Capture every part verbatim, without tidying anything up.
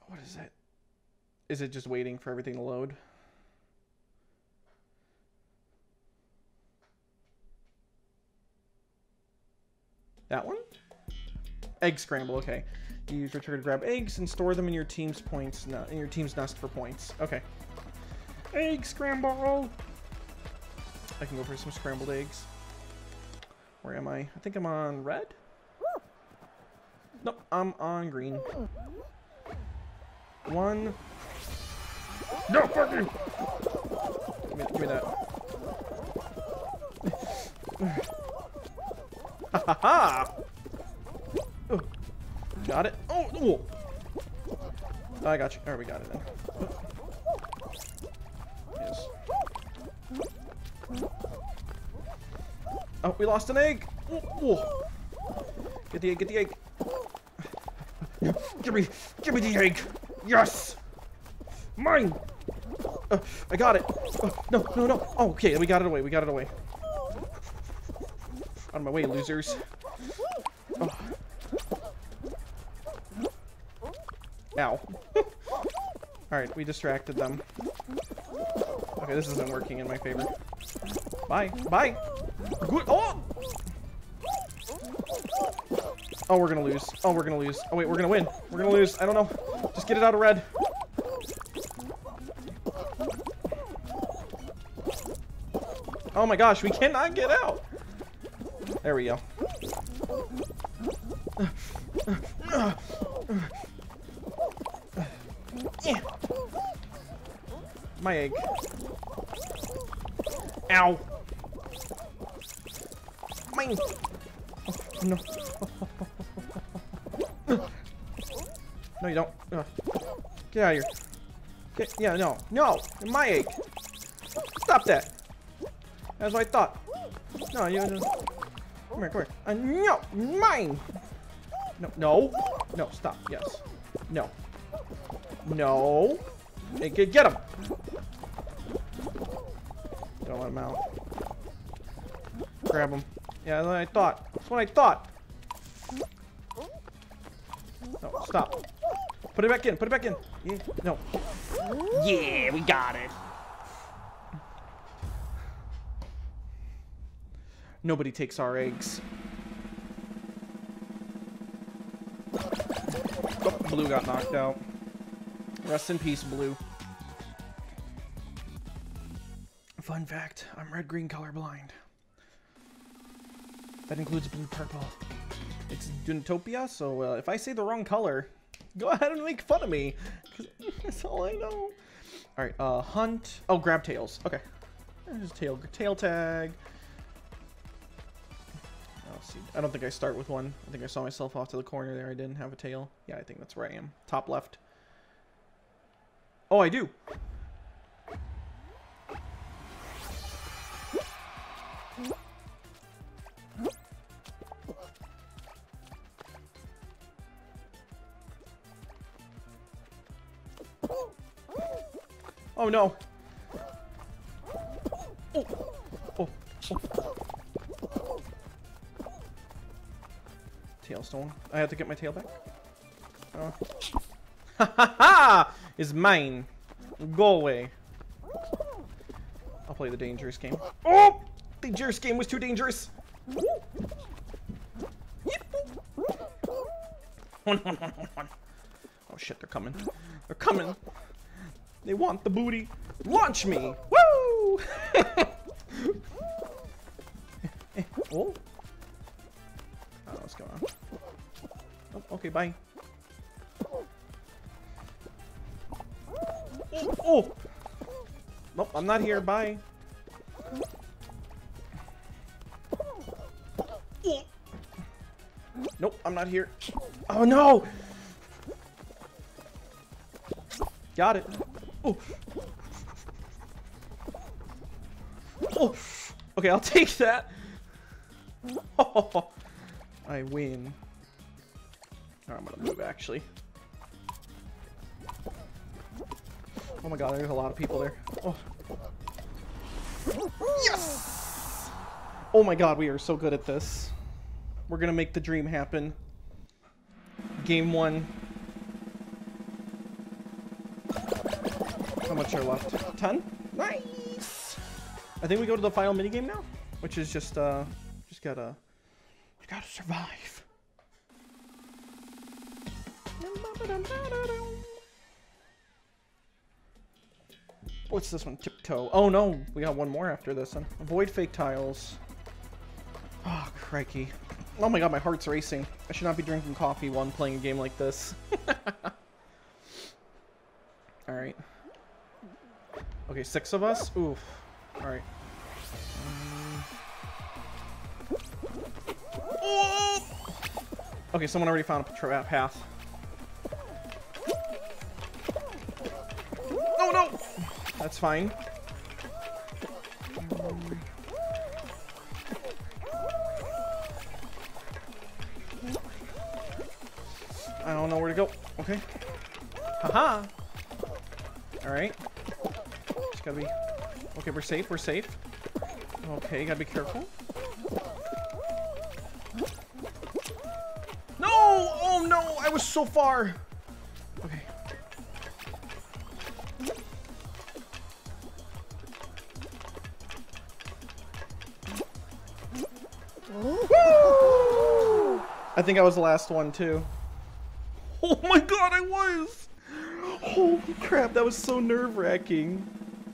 What is it? Is it just waiting for everything to load? That one? Egg scramble, okay. You use your trigger to grab eggs and store them in your team's points, no, in your team's nest for points. Okay. Egg scramble! I can go for some scrambled eggs. Where am I? I think I'm on red? Nope, I'm on green. One. No, fuck you! Give me, give me that. Ha ha ha! Oh, got it. Oh, oh! I got you. Alright, we got it then. Yes. Oh, we lost an egg! Oh, oh. Get the egg, get the egg. Give me, give me the egg! Yes! Mine! Uh, I got it! Uh, no, no, no! Oh, okay, we got it away, we got it away. Out of my way, losers. Oh. Ow. Alright, we distracted them. Okay, this isn't working in my favor. Bye. Bye! Good. Oh! Oh, we're gonna lose. Oh, we're gonna lose. Oh, wait, we're gonna win. We're gonna lose. I don't know. Just get it out of red. Oh my gosh, we cannot get out. There we go. Yeah. My egg. Ow. Mine. Oh, no. No, you don't. Uh, get out of here. Get, yeah, no. No! My egg! Stop that! That's what I thought. No, you just... Come here, come here. Uh, no! Mine! No, no. No, stop. Yes. No. No. Hey, get, get him! Don't let him out. Grab him. Yeah, that's what I thought. That's what I thought. No, stop. Put it back in. Put it back in. Yeah. No. Yeah, we got it. Nobody takes our eggs. Oh, Blue got knocked out. Rest in peace, Blue. Fun fact, I'm red-green colorblind. That includes blue-purple. It's Dunitopia, so uh, if I say the wrong color, go ahead and make fun of me. Cause that's all I know. Alright, uh, hunt. Oh, grab tails. Okay. Just tail, tail tag. Let's see. I don't think I start with one. I think I saw myself off to the corner there. I didn't have a tail. Yeah, I think that's where I am. Top left. Oh, I do. Oh no. Oh. Oh. Oh. Tailstone. I have to get my tail back. Oh. Ha ha ha! Is mine. Go away. I'll play the dangerous game. Oh! The dangerous game was too dangerous. One, one, one, one, one. Oh shit, they're coming. They're coming. They want the booty. Launch me! Woo! Oh. Oh, what's going on? Oh, okay, bye. Oh, oh! Nope, I'm not here. Bye. Oh. Nope, I'm not here. Oh no! Got it. Oh. Oh. Okay, I'll take that. Oh, I win. Oh, I'm gonna move actually. Oh my god, there's a lot of people there. Oh. Yes! Oh my god, we are so good at this. We're gonna make the dream happen. Game one. How much are left? ten? Nice! I think we go to the final minigame now, which is just, uh, just gotta, you gotta survive. What's this one? Tiptoe. Oh no, we got one more after this one. Avoid fake tiles. Oh, crikey. Oh my god, my heart's racing. I should not be drinking coffee while I'm playing a game like this. Alright. Okay, six of us? Oof. Alright. Um... Oh! Okay, someone already found a path. No, no! That's fine. Um... I don't know where to go. Okay. Haha! Alright. Just gotta be... Okay, we're safe, we're safe. Okay, gotta be careful. No! Oh no! I was so far! Okay. Woo! I think I was the last one too. Oh my god, I was! Holy crap, that was so nerve-wracking.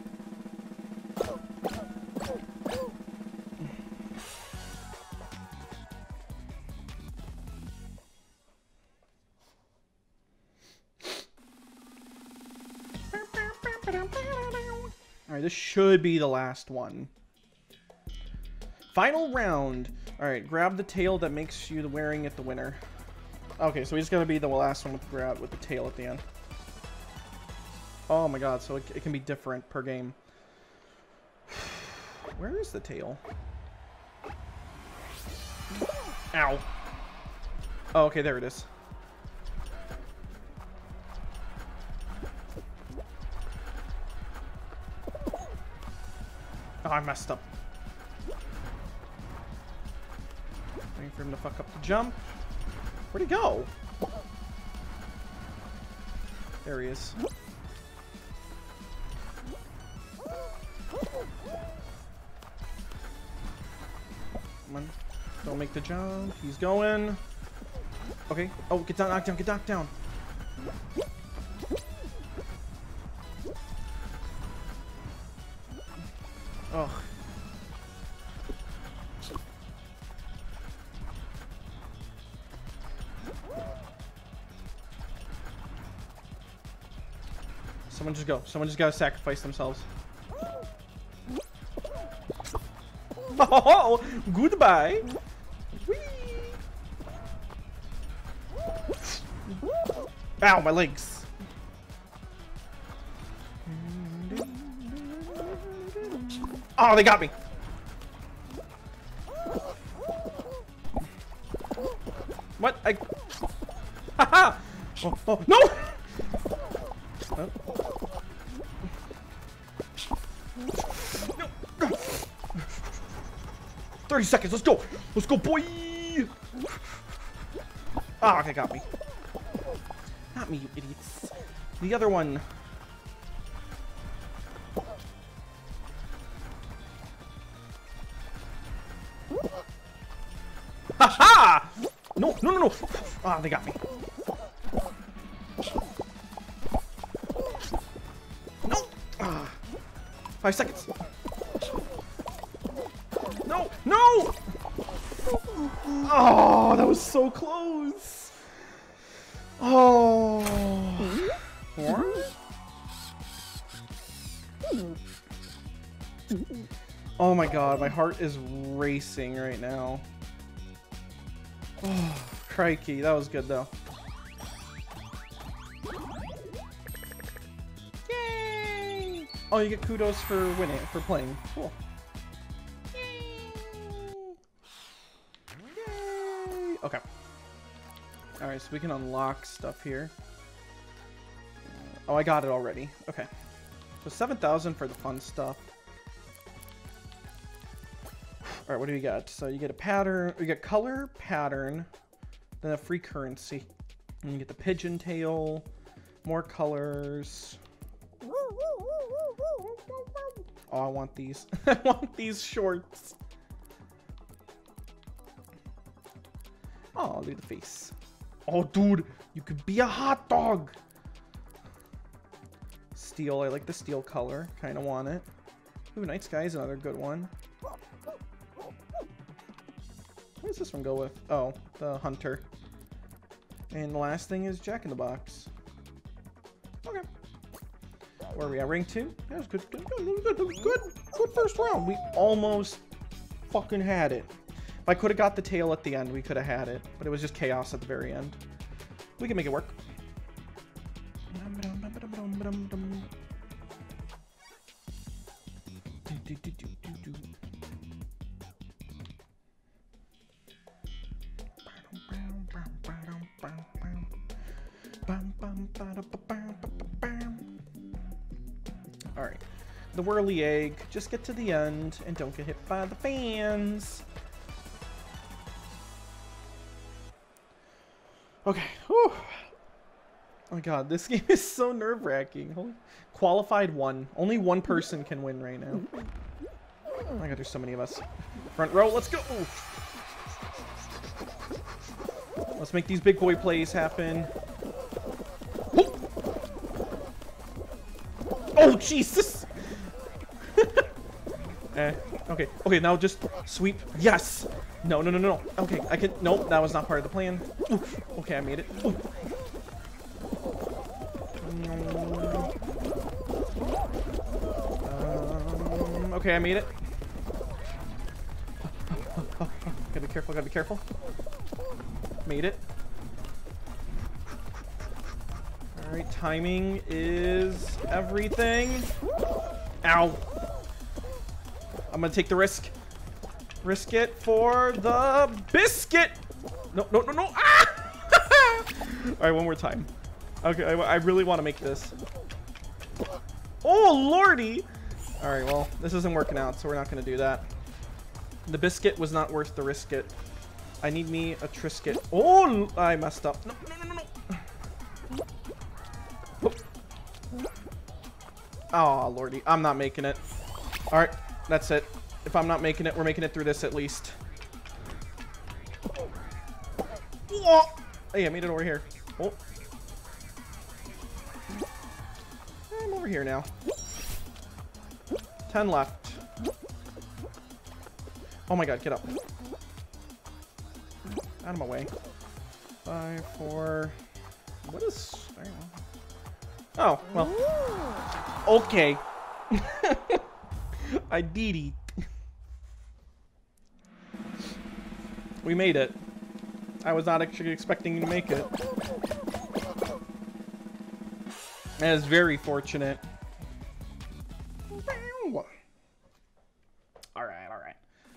Alright, this should be the last one. Final round. Alright, grab the tail that makes you the wearing it the winner. Okay, so he's gonna be the last one with the grab with the tail at the end. Oh my god, so it, it can be different per game. Where is the tail? Ow. Oh, okay, there it is. Oh, I messed up. Waiting for him to fuck up the jump. Where'd he go? There he is. Come on. Don't make the jump. He's going. Okay. Oh, get down, knock down, get knocked down. Oh. Someone just go. Someone just gotta sacrifice themselves. Oh, goodbye. Whee. Ow, my legs. Oh, they got me. What? I. Haha! Oh, oh, no! Oh. thirty seconds, let's go! Let's go, boy! Ah, oh, okay, got me. Not me, you idiots. The other one. Ha-ha! No, no, no, no! Ah, oh, they got me. No! Ah. Five seconds. No! No! Oh, that was so close. Oh. Four? Oh my god, my heart is racing right now. Oh, crikey. That was good though. Yay! Oh, you get kudos for winning, for playing. Cool. Okay. Alright, so we can unlock stuff here. Oh, I got it already. Okay. So seven thousand for the fun stuff. Alright, what do we got? So you get a pattern. We get color, pattern, then a free currency. And you get the pigeon tail, more colors. Oh, I want these. I want these shorts. Oh, look at the face. Oh, dude, you could be a hot dog. Steel, I like the steel color. Kind of want it. Ooh, Night Sky is another good one. What does this one go with? Oh, the Hunter. And the last thing is Jack in the Box. Okay. Where are we at? Ring two? That was good. Good, good, good, good, good, good first round. We almost fucking had it. If I could have got the tail at the end, we could have had it. But it was just chaos at the very end. We can make it work. Alright. The whirly egg. Just get to the end and don't get hit by the fans. Okay. Whew. Oh my god, this game is so nerve-wracking. Qualified one. Only one person can win right now. Oh my god, there's so many of us. Front row, let's go! Let's make these big boy plays happen. Oh, Jesus! eh, okay, okay, now just sweep. Yes! No, no, no, no. Okay, I can. Nope, that was not part of the plan. Oof. Okay, I made it. Oof. Um, okay, I made it. Gotta be careful, gotta be careful. Made it. Alright, timing is everything. Ow. I'm gonna take the risk. Risk it for the biscuit. No, no, no, no. Ah! Alright, one more time. Okay, I, I really want to make this. Oh, lordy. Alright, well, this isn't working out, so we're not gonna do that. The biscuit was not worth the risk it. I need me a Trisket. Oh, I messed up. No, no, no, no, no. Oh, lordy. I'm not making it. All right, that's it. If I'm not making it, we're making it through this at least. Oh, hey, I made it over here. Oh. I'm over here now. Ten left. Oh my god, get up. Out of my way. Five, four. What is... I don't know. Oh, well. Okay. I did it. We made it. I was not actually expecting to make it. That is very fortunate. Alright, alright.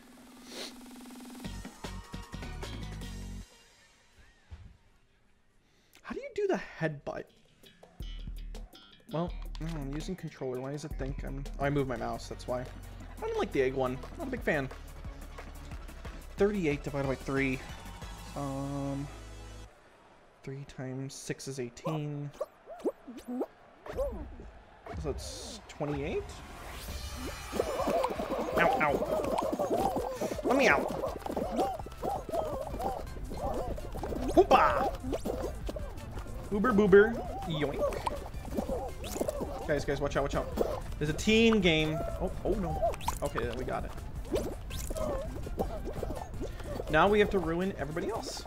How do you do the headbutt? Well, oh, I'm using controller. Why does it think I'm... Oh, I moved my mouse, that's why. I don't like the egg one. Not a big fan. thirty-eight divided by three. Um... three times six is eighteen. So it's twenty-eight? Ow, ow. Let me out. Hoopa! Boober, boober. Yoink. Guys, guys, watch out, watch out. There's a teen game. Oh, oh no. Okay, we got it. Now we have to ruin everybody else.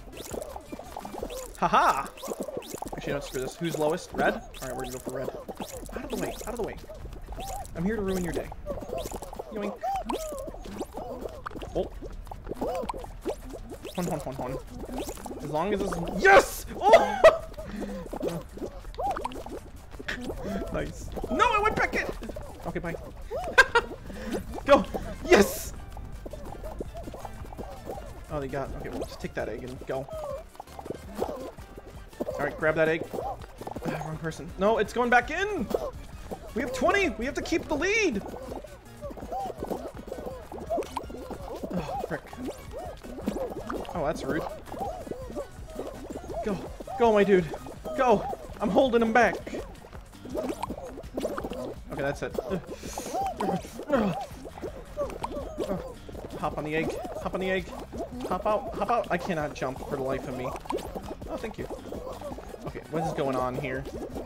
Haha! Actually, no, screw this. Who's lowest? Red? Alright, we're gonna go for red. Out of the way, out of the way. I'm here to ruin your day. Yoink. Oh. Hon, hon, hon, hon. As long as it's... Yes! Oh! Nice. No, I went back in! Okay, bye. Go! Yes! Oh, they got... Okay, well, just take that egg and go. Alright, grab that egg. Ah, wrong person. No, it's going back in! We have twenty! We have to keep the lead! Oh, frick. Oh, that's rude. Go. Go, my dude. Go! I'm holding him back. Okay, that's it. Hop on the egg. Hop on the egg. Hop out. Hop out. I cannot jump for the life of me. Oh, thank you. Okay, what is going on here?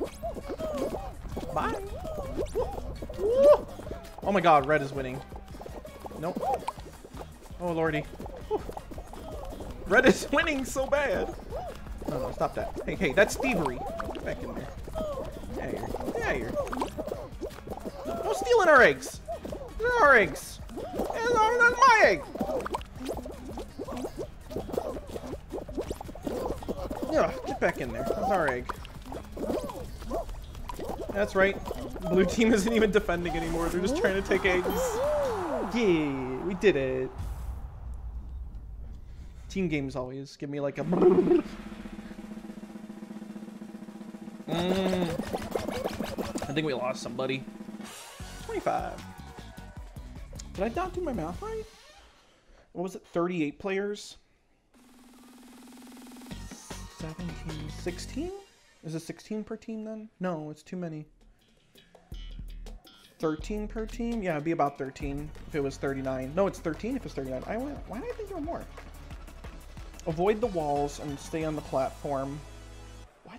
Bye. Woo. Oh my god, red is winning. Nope. Oh lordy. Woo. Red is winning so bad. No, no, stop that. Hey, hey, that's thievery. Get back in there. Yeah, here. Yeah, here. No stealing our eggs. They're our eggs. That's not my egg. Yeah, get back in there. That's our egg. That's right. Blue team isn't even defending anymore. They're just trying to take eggs. Yeah, we did it. Team games always give me like a... Mm. I think we lost somebody. twenty-five. Did I not do my math right? What was it? thirty-eight players? seventeen, sixteen? Is it sixteen per team then? No, it's too many. thirteen per team? Yeah, it'd be about thirteen if it was thirty-nine. No, it's thirteen if it's thirty-nine. I went. Why did I think there were more? Avoid the walls and stay on the platform. What?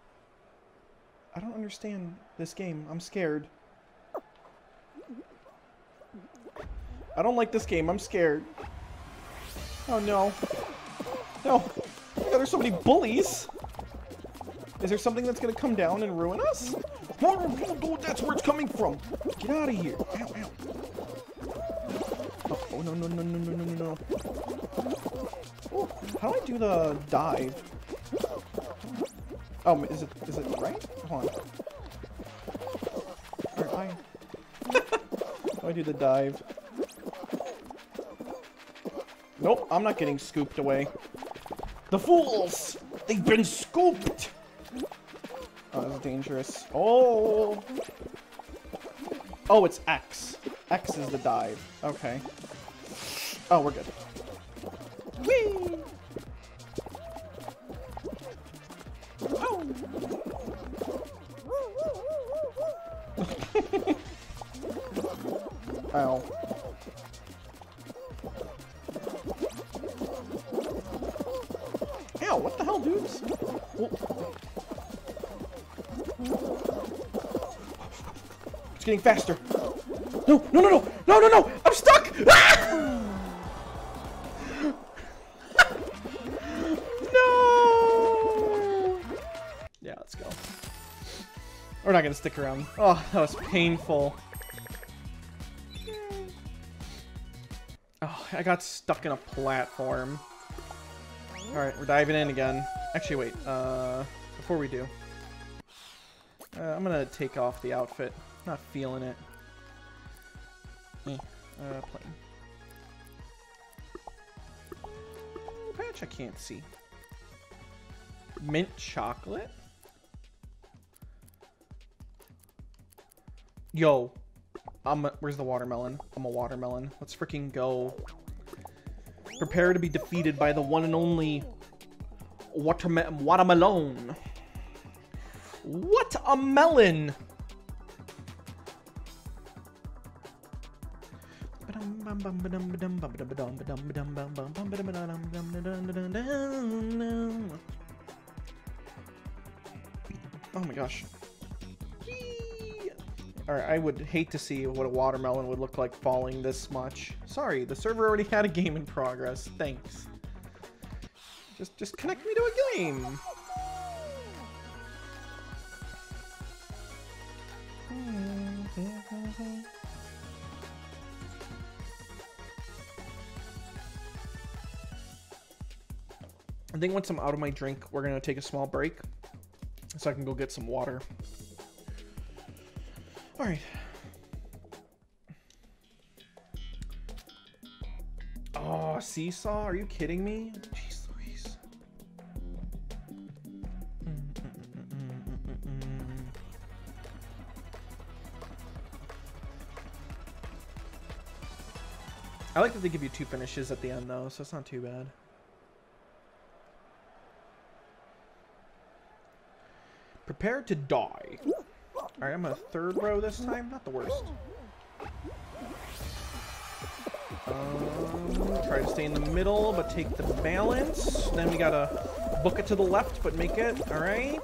I don't understand this game. I'm scared. I don't like this game. I'm scared. Oh no. No. Oh, there's so many bullies. Is there something that's gonna come down and ruin us? Oh, that's where it's coming from. Get out of here. Ow, ow. Oh, oh no, no, no, no, no, no, no, no. Oh, how do I do the dive? Oh, is it, is it right? Hold on. Alright, bye. How do I do the dive? Nope, I'm not getting scooped away. The fools! They've been scooped! Oh, that's dangerous. Oh! Oh, it's X. X is the dive. Okay. Oh, we're good. Whee! Oh! Ow. Ow, what the hell, dudes? Whoa. It's getting faster. No, no, no, no, no, no, no! I'm stuck! Ah! No! Yeah, let's go. We're not gonna stick around. Oh, that was painful. Oh, I got stuck in a platform. Alright, we're diving in again. Actually, wait. Uh, before we do, uh, I'm gonna take off the outfit. Not feeling it. Eh. Uh, plain. Patch I can't see. Mint chocolate? Yo. I'm a, where's the watermelon? I'm a watermelon. Let's freaking go. Prepare to be defeated by the one and only waterme watermelon. What a melon! Oh my gosh. Alright, I would hate to see what a watermelon would look like falling this much. Sorry, the server already had a game in progress. Thanks. Just, just connect me to a game. I think once I'm out of my drink, we're gonna take a small break so I can go get some water. All right. Oh, seesaw? Are you kidding me? Jeez Louise. Mm, mm, mm, mm, mm, mm. I like that they give you two finishes at the end, though, so it's not too bad. Prepare to die. Alright, I'm a third row this time. Not the worst. Um, try to stay in the middle, but take the balance. Then we gotta book it to the left, but make it. All right.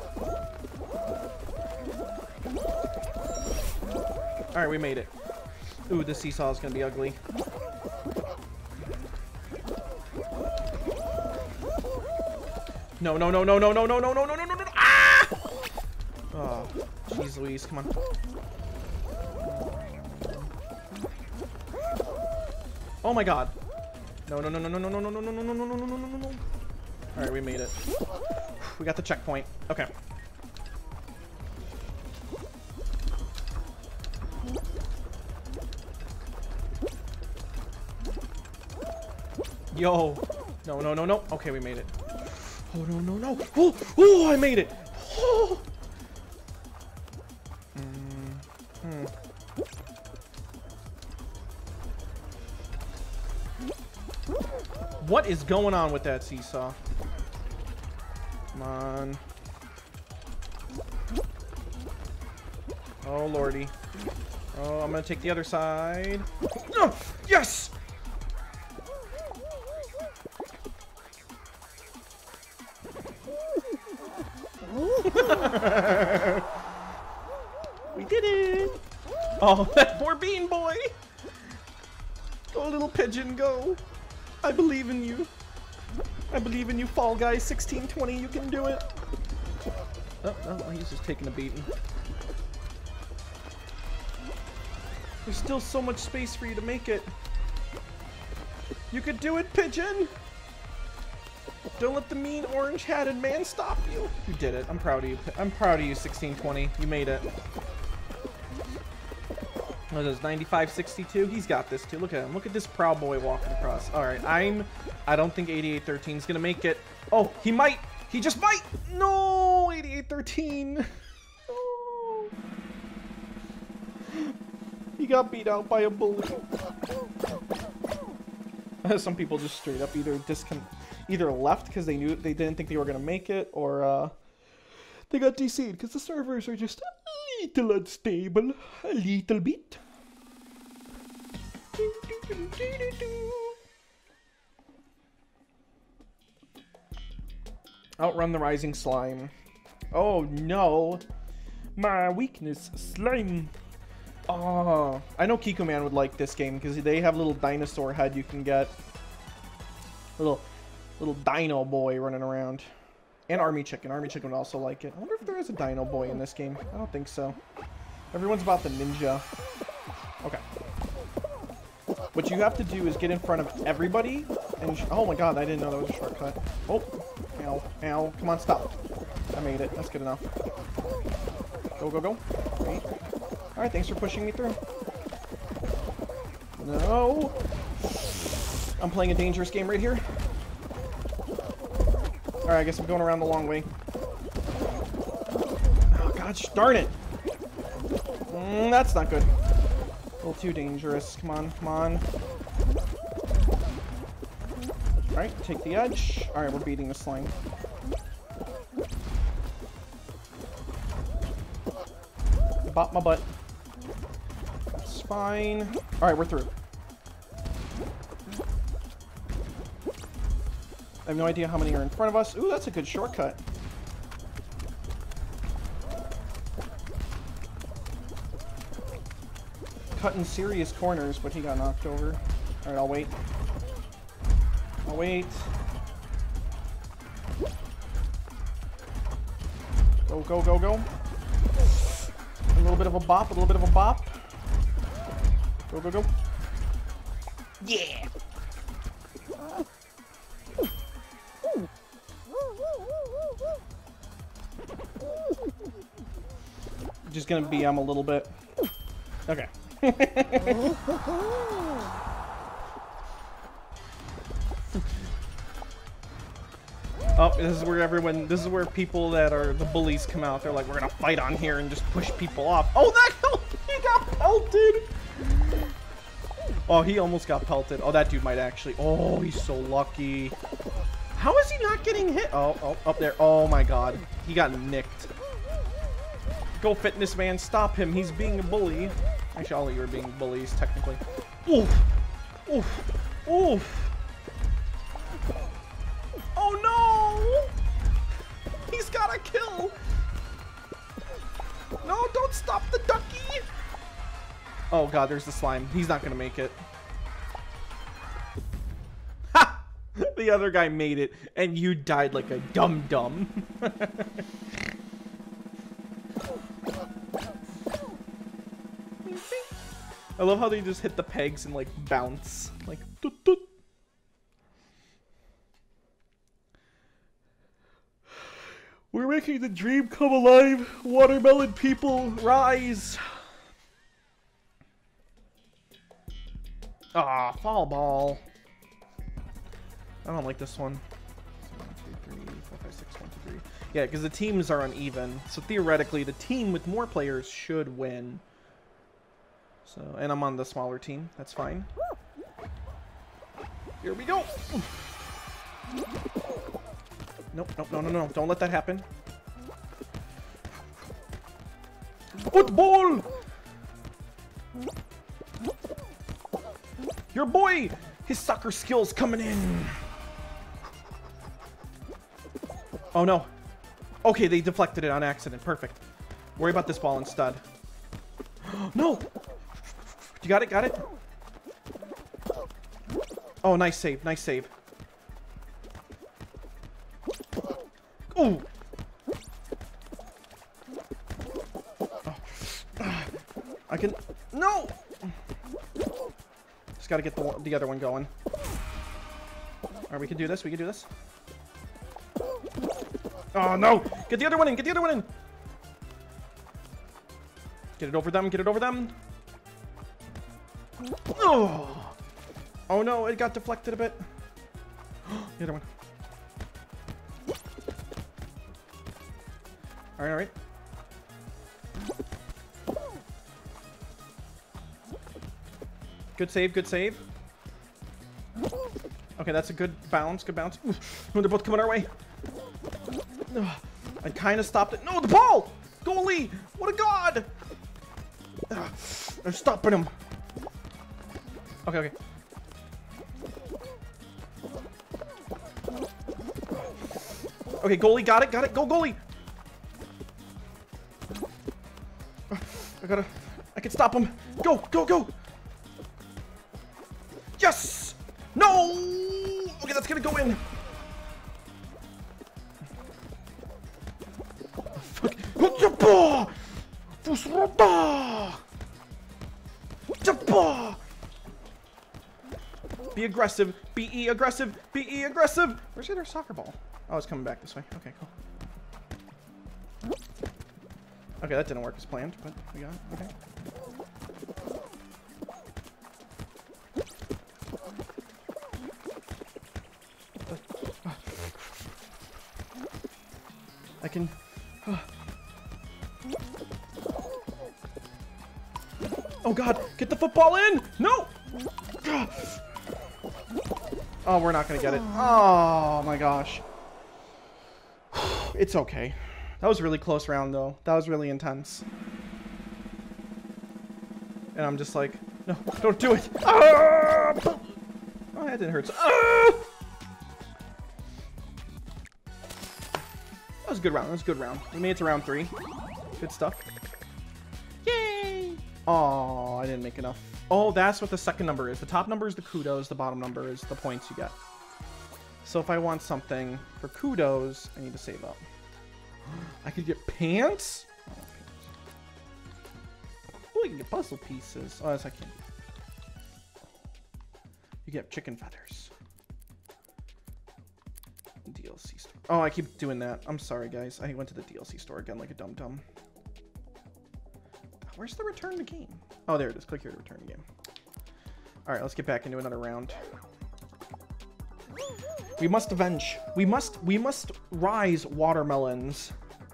All right, we made it. Ooh, this seesaw is gonna be ugly. No, no, no, no, no, no, no, no, no, no, no, no, no. Ah! Oh, jeez Louise, come on. Oh my god. No, no, no, no, no, no, no, no, no, no, no, no, no, no, no, no, no. All right, we made it. We got the checkpoint. Okay. Yo. No, no, no, no. Okay, we made it. Oh, no, no, no. Oh, oh, I made it. Oh. Mm, hmm. What is going on with that seesaw? Come on. Oh, lordy. Oh, I'm gonna take the other side. No! Yes! We did it! Oh, that poor bean boy! Go, little pigeon, go! I believe in you. I believe in you, Fall Guy sixteen twenty. You can do it. Oh, oh, he's just taking a beating. There's still so much space for you to make it. You could do it, pigeon! Don't let the mean orange-hatted man stop you. You did it. I'm proud of you. I'm proud of you, sixteen twenty. You made it. What is this, ninety-five sixty-two? He's got this too. Look at him. Look at this proud boy walking across. All right, I'm. I don't think eighty-eight thirteen is gonna make it. Oh, he might. He just might. No, eighty-eight thirteen. Oh. He got beat out by a bully. Some people just straight up either discon, either left because they knew they didn't think they were gonna make it, or uh, they got D C'd because the servers are just a little unstable, a little bit. Outrun the rising slime. Oh no, my weakness, slime. Oh, I know Kiko Man would like this game because they have a little dinosaur head you can get. Little, little dino boy running around. And Army Chicken. Army Chicken would also like it. I wonder if there is a dino boy in this game. I don't think so. Everyone's about the ninja. Okay. What you have to do is get in front of everybody. And sh oh my god, I didn't know that was a shortcut. Oh, ow, ow. Come on, stop. I made it. That's good enough. Go, go, go. Wait. Alright, thanks for pushing me through. No. I'm playing a dangerous game right here. Alright, I guess I'm going around the long way. Oh, gosh darn it. Mm, that's not good. A little too dangerous. Come on, come on. Alright, take the edge. Alright, we're beating the slime. Bop my butt. That's fine. Alright, we're through. I have no idea how many are in front of us. Ooh, that's a good shortcut. Cutting serious corners, but he got knocked over. Alright, I'll wait. I'll wait. Go, go, go, go. A little bit of a bop, a little bit of a bop. Go, go, go. Yeah! Just gonna B M a little bit. Okay. Oh, this is where everyone, this is where people that are the bullies come out. They're like, we're gonna fight on here and just push people off. Oh, that, he got pelted! Oh, he almost got pelted. Oh, that dude might actually, oh, he's so lucky. How is he not getting hit? Oh, oh, up there. Oh my god. He got nicked. Go, Fitness Man, stop him. He's being a bully. Actually, all of you are being bullies, technically. Oof. Oof. Oof. Oh no! He's got a kill! No, don't stop the ducky! Oh god, there's the slime. He's not gonna make it. Ha! The other guy made it, and you died like a dum-dum. I love how they just hit the pegs and like bounce. Like, doot, doot. We're making the dream come alive. Watermelon people, rise. Ah, fall ball. I don't like this one. one, two, three, four, five, six, one, two, three. Yeah, because the teams are uneven. So theoretically, the team with more players should win. So, and I'm on the smaller team. That's fine. Here we go. Nope, nope, no, no, no. Don't let that happen. Football! Your boy! His soccer skills coming in. Oh, no. Okay, they deflected it on accident. Perfect. Worry about this ball instead. No! You got it? Got it? Oh, nice save. Nice save. Ooh! Oh. I can... No! Just gotta get the, the other one going. Alright, we can do this. We can do this. Oh, no! Get the other one in! Get the other one in! Get it over them. Get it over them. Oh! Oh, no. It got deflected a bit. The other one. Alright, alright. Good save, good save. Okay, that's a good bounce, good bounce. Ooh, they're both coming our way. I kind of stopped it. No, the ball! Goalie! What a god! They're stopping him. Okay, okay. Okay, goalie, got it, got it. Go, goalie! I gotta... I can stop him. Go, go, go! Yes! No! Okay, that's gonna go in. Fuck. Be aggressive. B E aggressive. B E aggressive. Where's the other soccer ball? Oh, it's coming back this way. Okay, cool. Okay, that didn't work as planned, but we got it. Okay. I can... Oh god, get the football in! No! Oh, we're not gonna get it. Oh my gosh. It's okay. That was a really close round though. That was really intense. And I'm just like, no, don't do it! Ah! Oh, that didn't hurt. Ah! That was a good round. That was a good round. We made it to round three. Good stuff. Yay! Oh, I didn't make enough. Oh, that's what the second number is. The top number is the kudos. The bottom number is the points you get. So if I want something for kudos, I need to save up. I could get pants? Oh, pants. Oh, I can get puzzle pieces. Oh, that's I can't. You get chicken feathers. D L C store. Oh, I keep doing that. I'm sorry, guys. I went to the D L C store again like a dum-dum. Where's the return to game? Oh, there it is. Click here to return to game. All right, let's get back into another round. We must avenge. We must, we must rise, watermelons.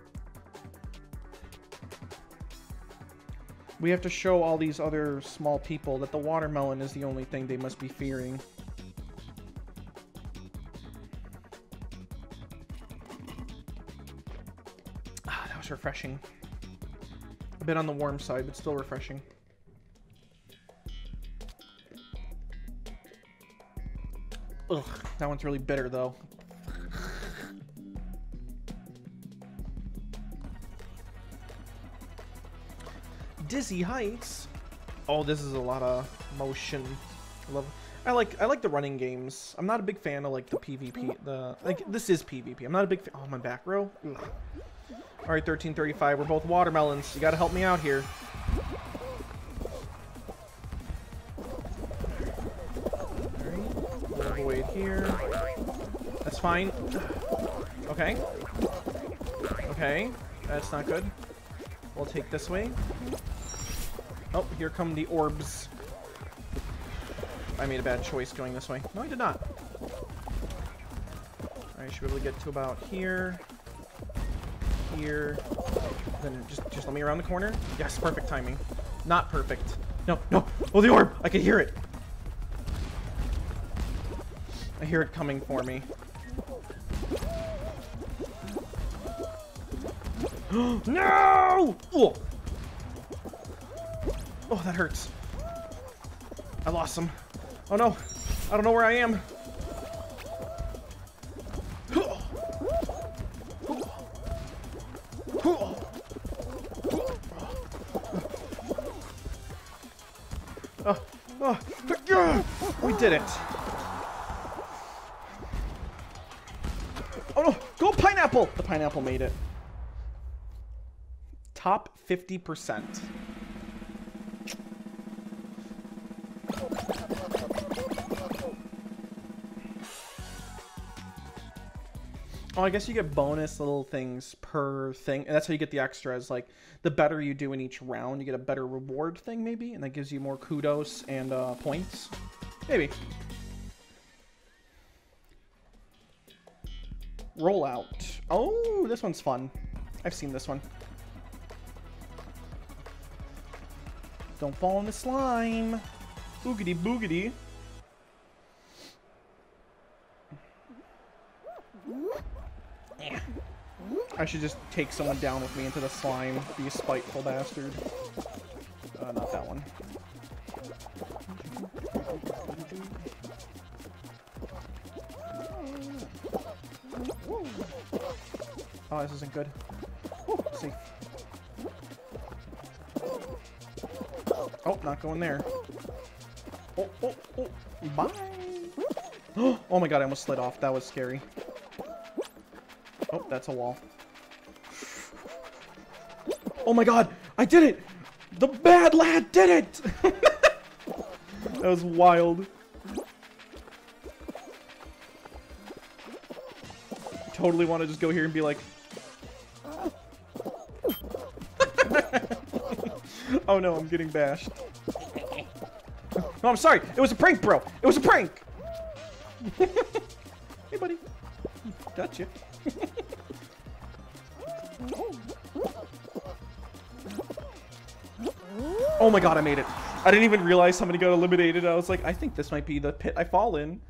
We have to show all these other small people that the watermelon is the only thing they must be fearing. Ah, that was refreshing. A bit on the warm side, but still refreshing. Ugh, that one's really bitter, though. Dizzy Heights. Oh, this is a lot of motion. I love. I like. I like the running games. I'm not a big fan of like the PvP. The like this is PvP. I'm not a big fan. Oh, my back row. Ugh. All right, thirteen thirty-five. We're both watermelons. You got to help me out here. All right. Wait here. That's fine. Okay. Okay. That's not good. We'll take this way. Oh, here come the orbs. I made a bad choice going this way. No, I did not. Alright, should be able to get to about here. Here. Then just, just let me around the corner. Yes, perfect timing. Not perfect. No, no. Oh, the orb! I can hear it. I hear it coming for me. No! Oh! Oh, that hurts. I lost some. Oh no. I don't know where I am. Oh, oh, we did it. Oh no, go pineapple! The pineapple made it. Top fifty percent. Oh, I guess you get bonus little things per thing, and that's how you get the extras. Like, the better you do in each round, you get a better reward thing, maybe, and that gives you more kudos and uh, points. Maybe. Rollout. Oh, this one's fun. I've seen this one. Don't fall in the slime. Boogity boogity. I should just take someone down with me into the slime. Be a spiteful bastard. Uh, not that one. Oh, this isn't good. Woo, safe. Oh, not going there. Oh, oh, oh. Bye. Oh my god, I almost slid off. That was scary. Oh, that's a wall. Oh my god, I did it! The bad lad did it! That was wild. Totally want to just go here and be like... Oh no, I'm getting bashed. No, I'm sorry. It was a prank, bro. It was a prank. Hey, buddy. Gotcha. Oh my god, I made it. I didn't even realize somebody got eliminated. I was like, I think this might be the pit I fall in.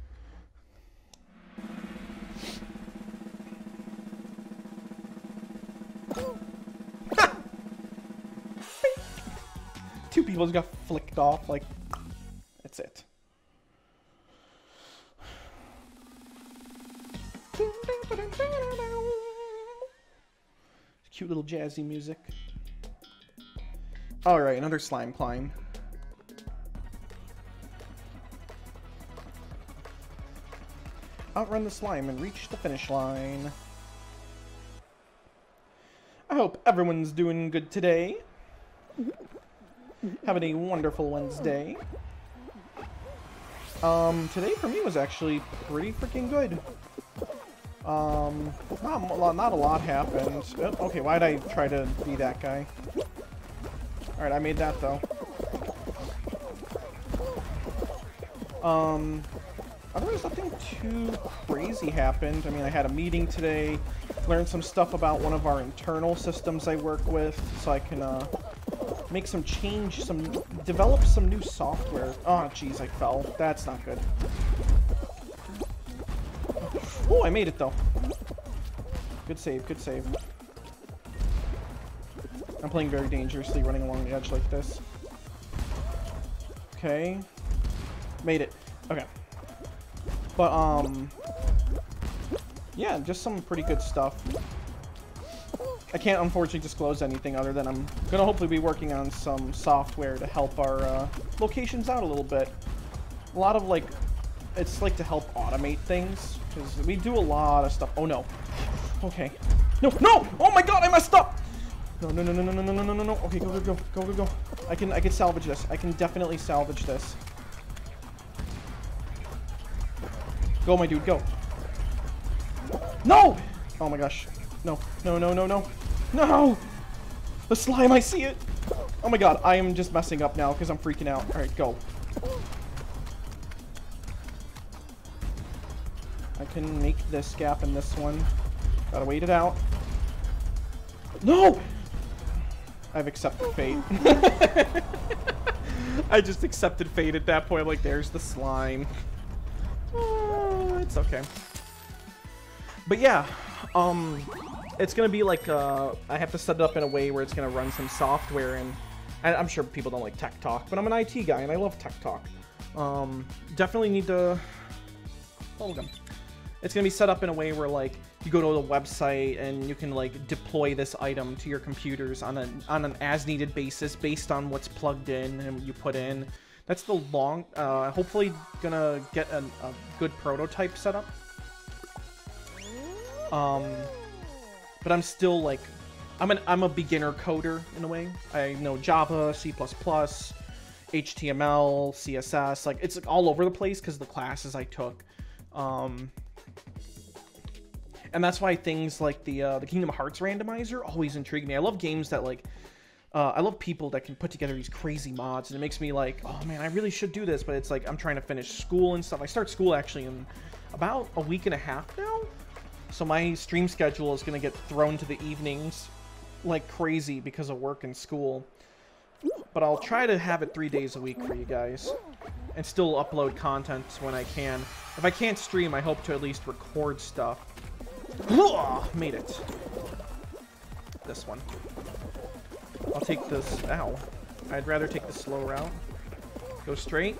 Two people just got flicked off, like, that's it. Cute little jazzy music. Alright, another slime climb. Outrun the slime and reach the finish line. I hope everyone's doing good today. Having a wonderful Wednesday. Um, today for me was actually pretty freaking good. Um, not a lot, not a lot happened. Oh, okay, why'd I try to be that guy? Alright, I made that though. Um, otherwise nothing too crazy happened. I mean, I had a meeting today, learned some stuff about one of our internal systems I work with, so I can, uh, make some change, some, develop some new software. Oh, jeez, I fell. That's not good. Oh, I made it though. Good save, good save. I'm playing very dangerously, running along the edge like this. Okay. Made it. Okay. But, um... yeah, just some pretty good stuff. I can't, unfortunately, disclose anything other than I'm gonna hopefully be working on some software to help our uh, locations out a little bit. A lot of, like... It's, like, to help automate things. Because we do a lot of stuff. Oh, no. Okay. No, no! Oh, my God, I messed up! No, no, no, no, no, no, no, no, no, no. Okay, go, go, go, go, go, go. I can, I can salvage this. I can definitely salvage this. Go, my dude, go. No! Oh my gosh. No, no, no, no, no. No! The slime, I see it! Oh my god, I am just messing up now because I'm freaking out. Alright, go. I can make this gap in this one. Gotta wait it out. No! I've accepted fate. I just accepted fate at that point. I'm like, there's the slime. Oh, it's okay. But yeah, um, it's gonna be like, uh, I have to set it up in a way where it's gonna run some software, and I, I'm sure people don't like tech talk, but I'm an I T guy and I love tech talk. Um, definitely need to, hold on. It's gonna be set up in a way where, like, you go to the website and you can, like, deploy this item to your computers on an on an as-needed basis based on what's plugged in and you put in. That's the long. Uh, hopefully, gonna get a, a good prototype set up. Um, but I'm still like, I'm an I'm a beginner coder in a way. I know Java, C plus plus, H T M L, C S S. Like, it's like all over the place because of the classes I took. Um. And that's why things like the uh, the Kingdom Hearts randomizer always intrigue me. I love games that, like, uh, I love people that can put together these crazy mods, and it makes me like, oh man, I really should do this, but it's like I'm trying to finish school and stuff. I start school actually in about a week and a half now, so my stream schedule is gonna get thrown to the evenings like crazy because of work and school. But I'll try to have it three days a week for you guys, and still upload content when I can. If I can't stream, I hope to at least record stuff. Made it. This one. I'll take this. Ow. I'd rather take the slow route. Go straight.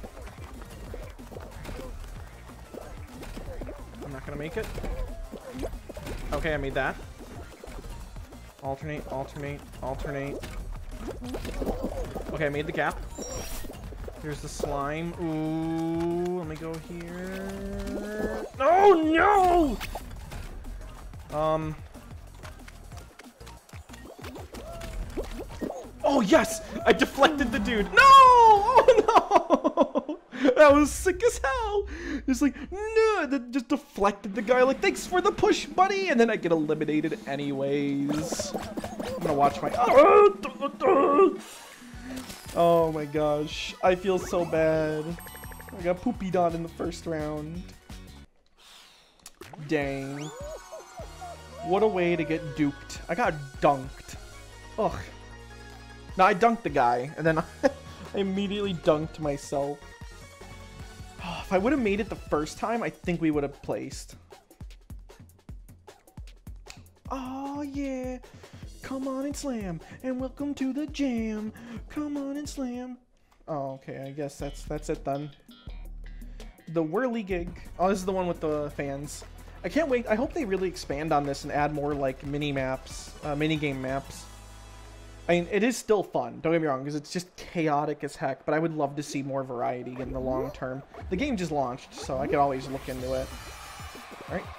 I'm not gonna make it. Okay, I made that. Alternate, alternate, alternate. Okay, I made the gap. Here's the slime. Ooh, let me go here. Oh no! Um. Oh yes! I deflected the dude. No! Oh no! That was sick as hell. It's like, no, that just deflected the guy. Like, thanks for the push, buddy. And then I get eliminated anyways. I'm gonna watch my. Oh my gosh! I feel so bad. I got poopied on in the first round. Dang. What a way to get duped. I got dunked. Ugh. No, I dunked the guy, and then I immediately dunked myself. Oh, if I would have made it the first time, I think we would have placed. Oh, yeah. Come on and slam. And welcome to the jam. Come on and slam. Oh, okay. I guess that's that's it then. The whirly gig. Oh, this is the one with the fans. I can't wait. I hope they really expand on this and add more, like, mini maps, uh, mini game maps. I mean, it is still fun. Don't get me wrong, because it's just chaotic as heck. But I would love to see more variety in the long term. The game just launched, so I could always look into it. All right.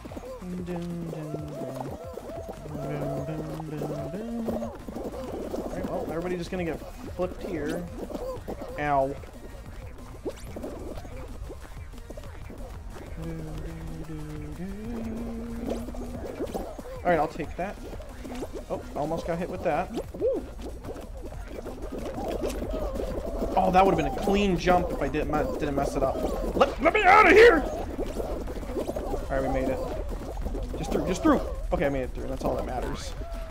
All right. Well, everybody's just gonna get flipped here. Ow. Alright, I'll take that. Oh, almost got hit with that. Woo. Oh, that would have been a clean jump if I didn't, didn't mess it up. Let, let me out of here! Alright, we made it. Just through, just through! Okay, I made it through. That's all that matters.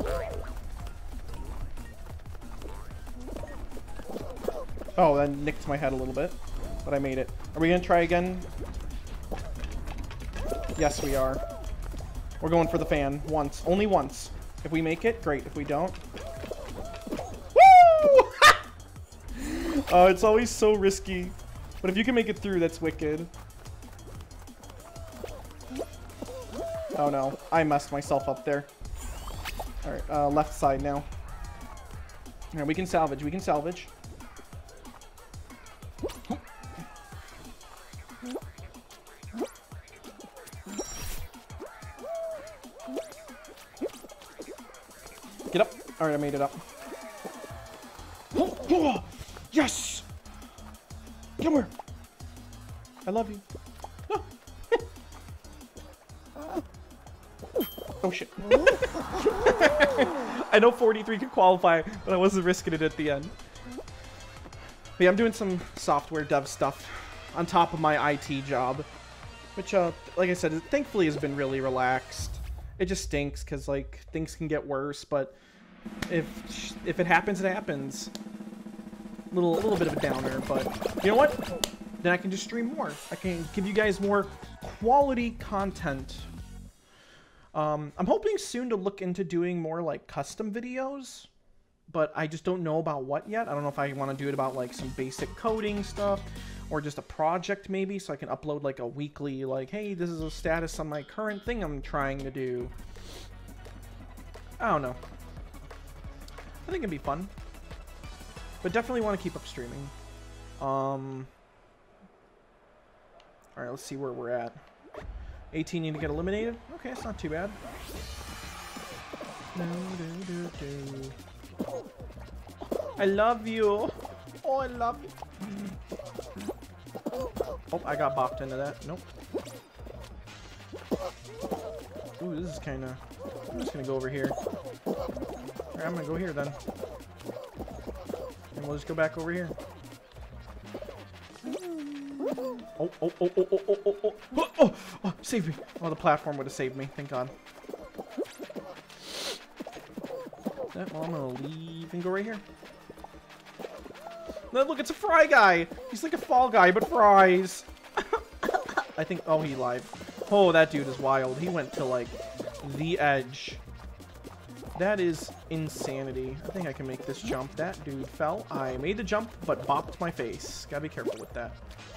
Oh, that nicked my head a little bit. But I made it. Are we gonna try again? Yes, we are. We're going for the fan. Once. Only once. If we make it, great. If we don't... Woo! Oh, it's always so risky. But if you can make it through, that's wicked. Oh no, I messed myself up there. Alright, uh, left side now. Alright, we can salvage, we can salvage. Get up. Alright, I made it up. Oh, oh, yes! Come here. I love you. No. Oh shit. I know forty-three could qualify, but I wasn't risking it at the end. But yeah, I'm doing some software dev stuff on top of my I T job, which, uh, like I said, it thankfully has been really relaxed. It just stinks because, like, things can get worse, but if if it happens, it happens. Little, a little bit of a downer, but you know what? Then I can just stream more. I can give you guys more quality content. Um, I'm hoping soon to look into doing more like custom videos, but I just don't know about what yet. I don't know if I want to do it about like some basic coding stuff or just a project maybe, so I can upload like a weekly, like, hey, this is a status on my current thing I'm trying to do. I don't know. I think it'd be fun. But definitely want to keep up streaming. Um, Alright, let's see where we're at. eighteen need to get eliminated? Okay, it's not too bad. I love you! Oh, I love you! Oh, I got bopped into that. Nope. Ooh, this is kind of... I'm just gonna go over here. Alright, I'm gonna go here then. And we'll just go back over here. Oh, oh, oh, oh, oh, oh, oh, oh, oh, oh, oh, save me. Oh, the platform would have saved me. Thank God. Yeah, well, I'm gonna leave and go right here. No, look, it's a fry guy. He's like a fall guy, but fries. I think, oh, he lied. Oh, that dude is wild. He went to, like, the edge. That is insanity. I think I can make this jump. That dude fell. I made the jump, but bopped my face. Gotta be careful with that.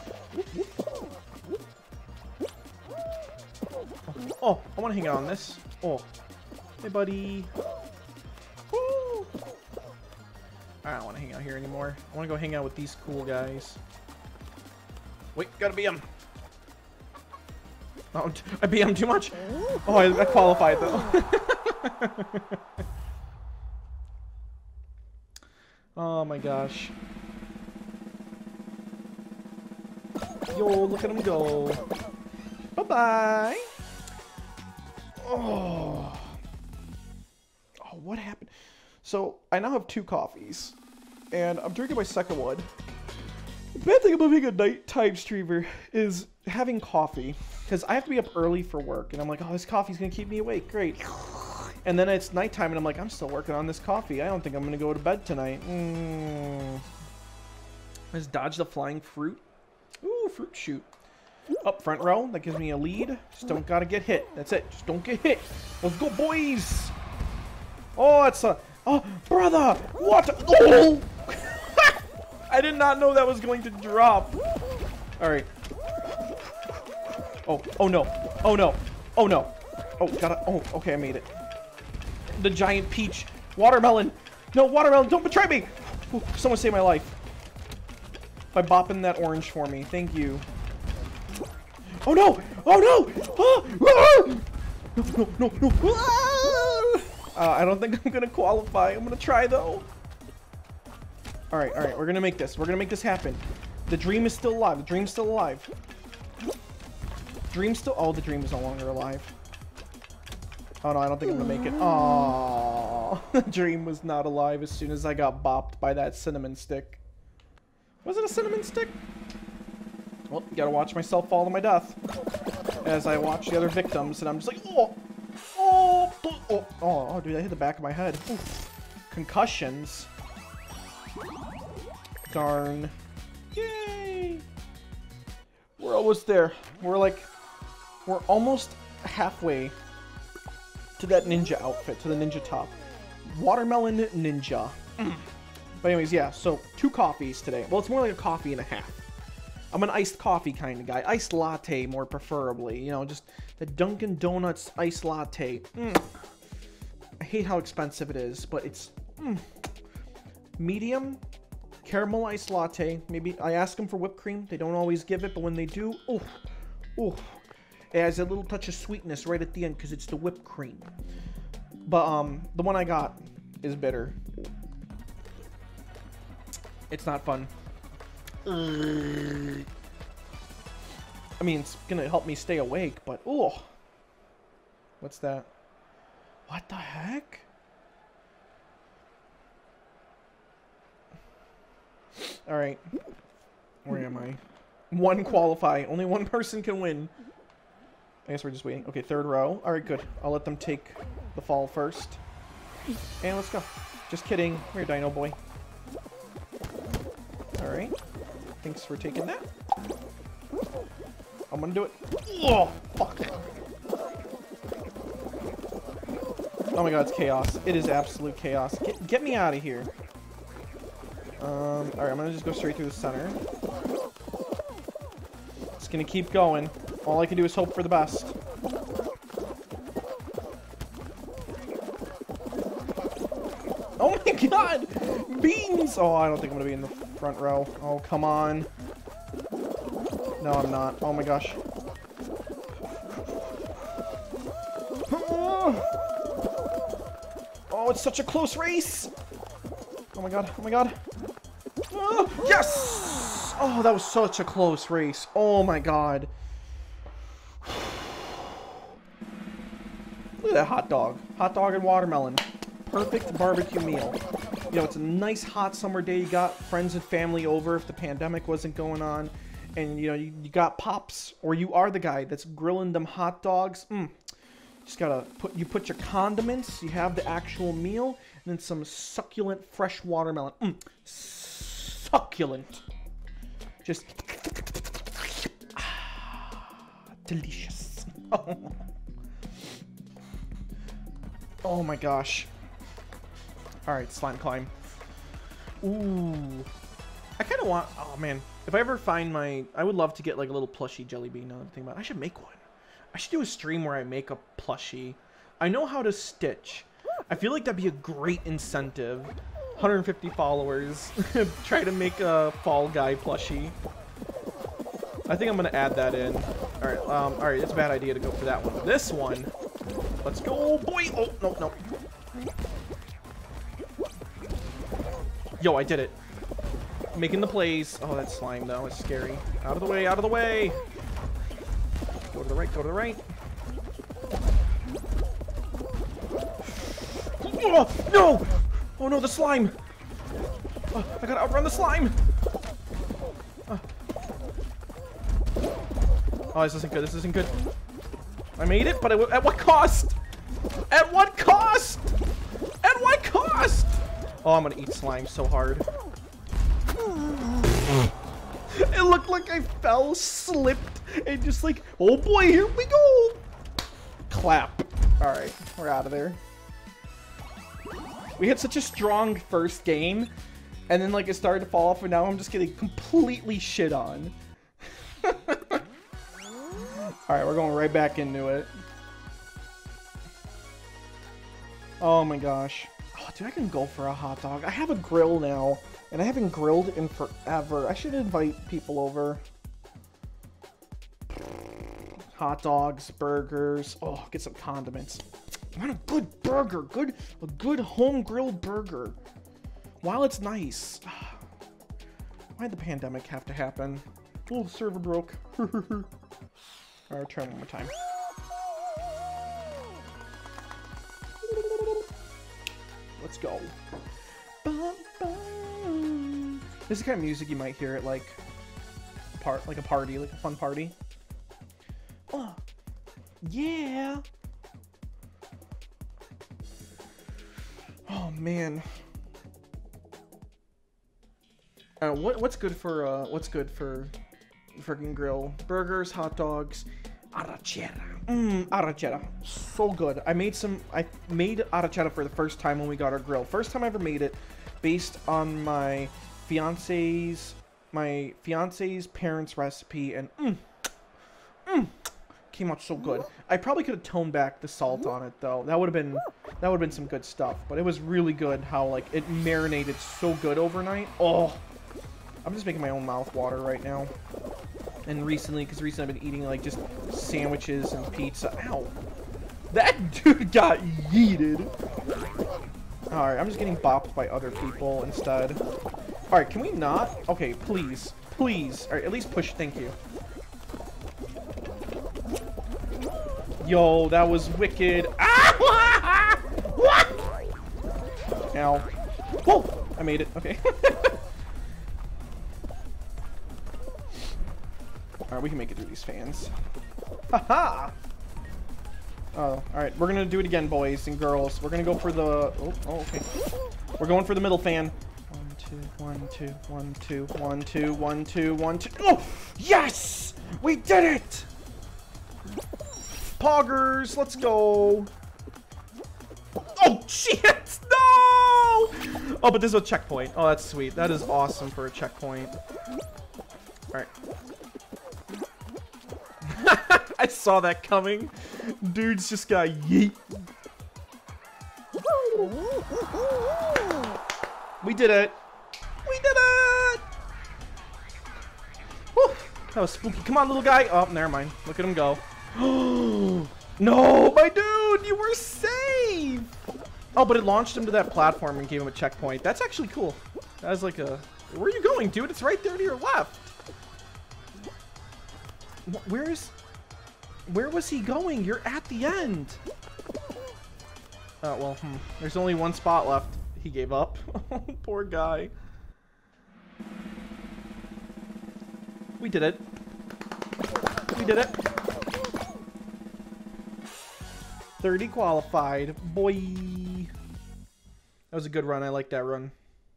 Oh, I want to hang out on this. Oh. Hey, buddy. Woo. I don't want to hang out here anymore. I want to go hang out with these cool guys. Wait, gotta be him. Oh, I beat him too much. Oh, I, I qualified, though. Oh my gosh. Yo, look at him go. Bye-bye. Oh. Oh, what happened? So, I now have two coffees. And I'm drinking my second one. The bad thing about being a nighttime streamer is having coffee. Because I have to be up early for work. And I'm like, oh, this coffee's going to keep me awake. Great. And then it's nighttime, and I'm like, I'm still working on this coffee. I don't think I'm going to go to bed tonight. Mm. Let's dodge the flying fruit. Ooh, fruit shoot. Up front row. That gives me a lead. Just don't got to get hit. That's it. Just don't get hit. Let's go, boys. Oh, it's a... Oh, brother. What? Oh! I did not know that was going to drop. All right. Oh, oh no. Oh no. Oh no. Oh, gotta... Oh, okay, I made it. The giant peach. Watermelon. No, watermelon, don't betray me. Ooh, someone save my life. By bopping that orange for me. Thank you. Oh no! Oh no! Ah! No, no, no, no. Ah! Uh, I don't think I'm gonna qualify. I'm gonna try though. Alright, alright, we're gonna make this. We're gonna make this happen. The dream is still alive. The dream's still alive. Dream still... Oh, the dream is no longer alive. Oh no, I don't think I'm gonna make it. Aww. The dream was not alive as soon as I got bopped by that cinnamon stick. Was it a cinnamon stick? Well, gotta watch myself fall to my death. As I watch the other victims, and I'm just like, oh! Oh! Oh, oh, oh dude, I hit the back of my head. Oof. Concussions. Darn. Yay! We're almost there. We're like... We're almost halfway to that ninja outfit, to the ninja top. Watermelon ninja. Mm. But anyways, yeah, so two coffees today. Well, it's more like a coffee and a half. I'm an iced coffee kind of guy. Iced latte, more preferably. You know, just the Dunkin' Donuts iced latte. Mm. I hate how expensive it is, but it's mm. medium caramel iced latte. Maybe I ask them for whipped cream. They don't always give it, but when they do, oh, oh, it has a little touch of sweetness right at the end because it's the whipped cream. But um, the one I got is bitter. It's not fun. I mean, it's gonna help me stay awake, but oh, what's that? What the heck? All right, where am I? One qualify. Only one person can win. I guess we're just waiting. Okay, third row. All right, good. I'll let them take the fall first. And let's go. Just kidding. We're Dino Boy. All right. Thanks for taking that. I'm gonna do it. Oh, fuck. Oh my god, it's chaos. It is absolute chaos. Get, get me out of here. Um, alright, I'm gonna just go straight through the center. Just gonna keep going. All I can do is hope for the best. Oh my god! Beans! Oh, I don't think I'm gonna be in the front row. Oh, come on. No, I'm not. Oh my gosh. Oh, it's such a close race! Oh my god, oh my god. Oh, yes! Oh, that was such a close race. Oh my god. Look at that hot dog. Hot dog and watermelon. Perfect barbecue meal. You know, it's a nice hot summer day. You got friends and family over if the pandemic wasn't going on. And, you know, you, you got pops. Or you are the guy that's grilling them hot dogs. Mm. Just gotta put, you put your condiments. You have the actual meal. And then some succulent fresh watermelon. Mm. Succulent. Just delicious. Oh. Oh my gosh. Alright, slime climb. Ooh. I kind of want... Oh man. If I ever find my... I would love to get like a little plushie jelly bean. Now that I'm thinking about it. I should make one. I should do a stream where I make a plushie. I know how to stitch. I feel like that'd be a great incentive. one hundred fifty followers. Try to make a Fall Guy plushie. I think I'm going to add that in. Alright, um, alright, it's a bad idea to go for that one. This one, let's go, boy! Oh, no, no. Yo, I did it. Making the plays. Oh, that slime, though. It's scary. Out of the way, out of the way! Go to the right, go to the right. Oh, no! Oh, no, the slime! Oh, I gotta outrun the slime! Oh. Oh, this isn't good. This isn't good. I made it, but I w at what cost? At what cost? At what cost? Oh, I'm gonna eat slime so hard. It looked like I fell, slipped, and just like, oh boy, here we go. Clap. All right, we're out of there. We had such a strong first game, and then like it started to fall off, and now I'm just getting completely shit on. Alright, we're going right back into it. Oh my gosh. Oh, dude, I can go for a hot dog. I have a grill now, and I haven't grilled in forever. I should invite people over. Hot dogs, burgers. Oh, get some condiments. I want a good burger. Good, a good home grilled burger. While it's nice. Why'd the pandemic have to happen? Oh, the server broke. Alright, try one more time. Let's go. This is the kind of music you might hear at like part like a party, like a fun party. Oh, yeah. Oh man. Uh, what what's good for uh what's good for freaking grill? Burgers, hot dogs, arrachera. Mmm, arrachera. So good. I made some I made arrachera for the first time when we got our grill. First time I ever made it, based on my fiance's my fiance's parents' recipe, and mm, mm, came out so good. I probably could have toned back the salt on it though. That would have been that would have been some good stuff. But it was really good how like it marinated so good overnight. Oh, I'm just making my own mouth water right now. And recently, because recently I've been eating like just sandwiches and pizza. Ow, that dude got yeeted. All right, I'm just getting bopped by other people instead. All right, can we not? Okay, please, please. All right, at least push. Thank you. Yo, that was wicked. Ah! Ow. Whoa! I made it. Okay. Alright, we can make it through these fans. Haha! Oh, alright. We're gonna do it again, boys and girls. We're gonna go for the... Oh, oh, okay. We're going for the middle fan. One, two, one, two, one, two, one, two, one, two, one, two. Oh! Yes! We did it! Poggers, let's go. Oh, shit! No! Oh, but this is a checkpoint. Oh, that's sweet. That is awesome for a checkpoint. Alright. I saw that coming. Dudes just got yeet. We did it. We did it! Whew. That was spooky. Come on, little guy. Oh, never mind. Look at him go. No, my dude, you were safe. Oh, but it launched him to that platform and gave him a checkpoint. That's actually cool. That was like a... Where are you going, dude? It's right there to your left. Where is... Where was he going? You're at the end. Oh, well, hmm. There's only one spot left. He gave up. Poor guy. We did it. We did it. thirty qualified. Boy. That was a good run. I like that run.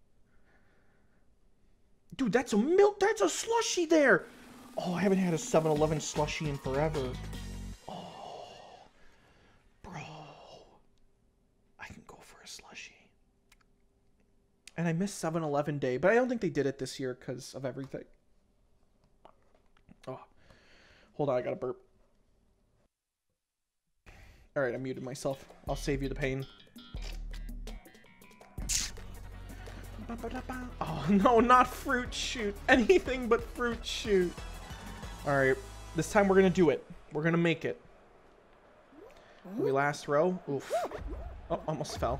Dude, that's a milk. That's a slushie there. Oh, I haven't had a seven eleven slushie in forever. Oh. Bro. I can go for a slushie. And I missed seven eleven day, but I don't think they did it this year because of everything. Oh. Hold on, I gotta burp. Alright, I muted myself. I'll save you the pain. Oh, no, not fruit shoot. Anything but fruit shoot. Alright, this time we're gonna do it. We're gonna make it. We last row. Oof. Oh, almost fell.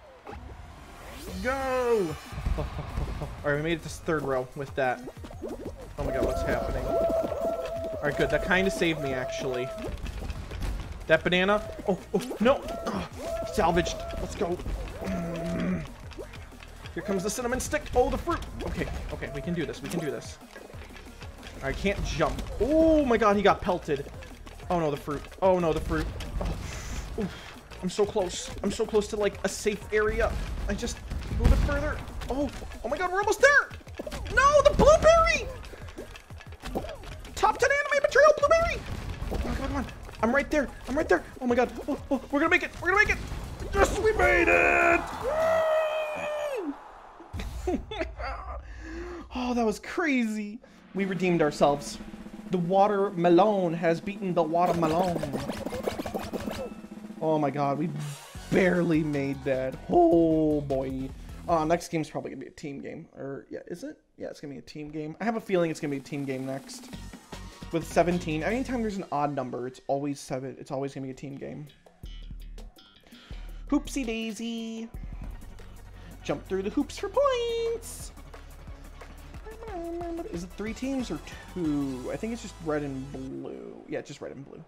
Go! Alright, we made it this third row with that. Oh my god, what's happening? Alright, good. That kind of saved me, actually. That banana. Oh, oh, no. Oh, salvaged. Let's go. Mm. Here comes the cinnamon stick. Oh, the fruit. Okay, okay, we can do this. We can do this. I can't jump. Oh my god, he got pelted. Oh no, the fruit. Oh no, the fruit. Oh. Oof. I'm so close. I'm so close to like a safe area. I just a little bit further. Oh, oh my god, we're almost there. No, the blueberry. Top ten anime material blueberry. Oh my god, come on. I'm right there. I'm right there. Oh my god. Oh, oh, we're gonna make it. We're gonna make it. Yes, we made it. Oh, that was crazy. We redeemed ourselves. The watermelon has beaten the watermelon. Oh my god, we barely made that. Oh boy. Uh, next game's probably gonna be a team game. Or, yeah, is it? Yeah, it's gonna be a team game. I have a feeling it's gonna be a team game next. With seventeen, anytime there's an odd number, it's always seven. It's always gonna be a team game. Hoopsie daisy. Jump through the hoops for points. Is it three teams or two? I think it's just red and blue. Yeah, just red and blue.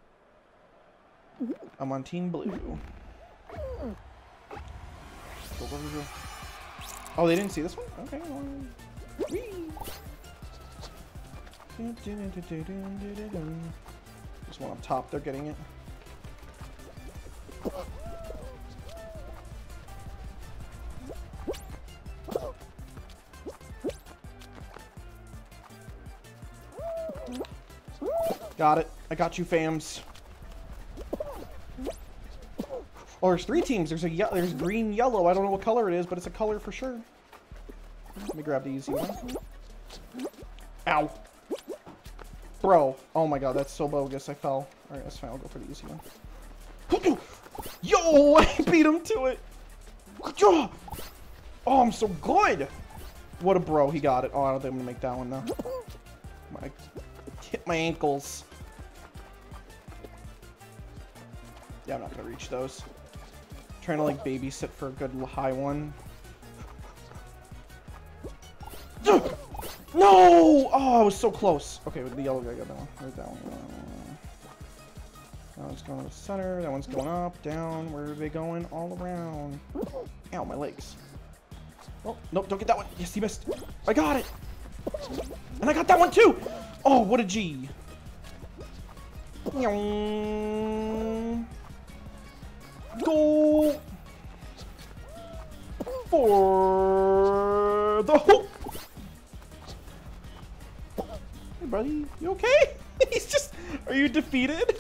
I'm on team blue. Go, go, go, go. Oh, they didn't see this one? Okay. Whee. This one up top, they're getting it. Got it. I got you, fams. Oh, there's three teams. There's a ye there's green, yellow. I don't know what color it is, but it's a color for sure. Let me grab the easy one. Ow. Bro. Oh my god, that's so bogus. I fell. Alright, that's fine. I'll go for the easy one. Yo! I beat him to it. Oh, I'm so good. What a bro. He got it. Oh, I don't think I'm going to make that one, though. My, hit my ankles. Yeah, I'm not going to reach those. I'm trying to, like, babysit for a good high one. No! Oh, I was so close. Okay, with the yellow guy got that one. Where's that one? That one's going to the center. That one's going up, down. Where are they going? All around. Ow, my legs. Oh, nope, don't get that one. Yes, he missed. I got it. And I got that one too. Oh, what a G. Goal for the hoop. Hey, buddy, you okay? He's just, are you defeated?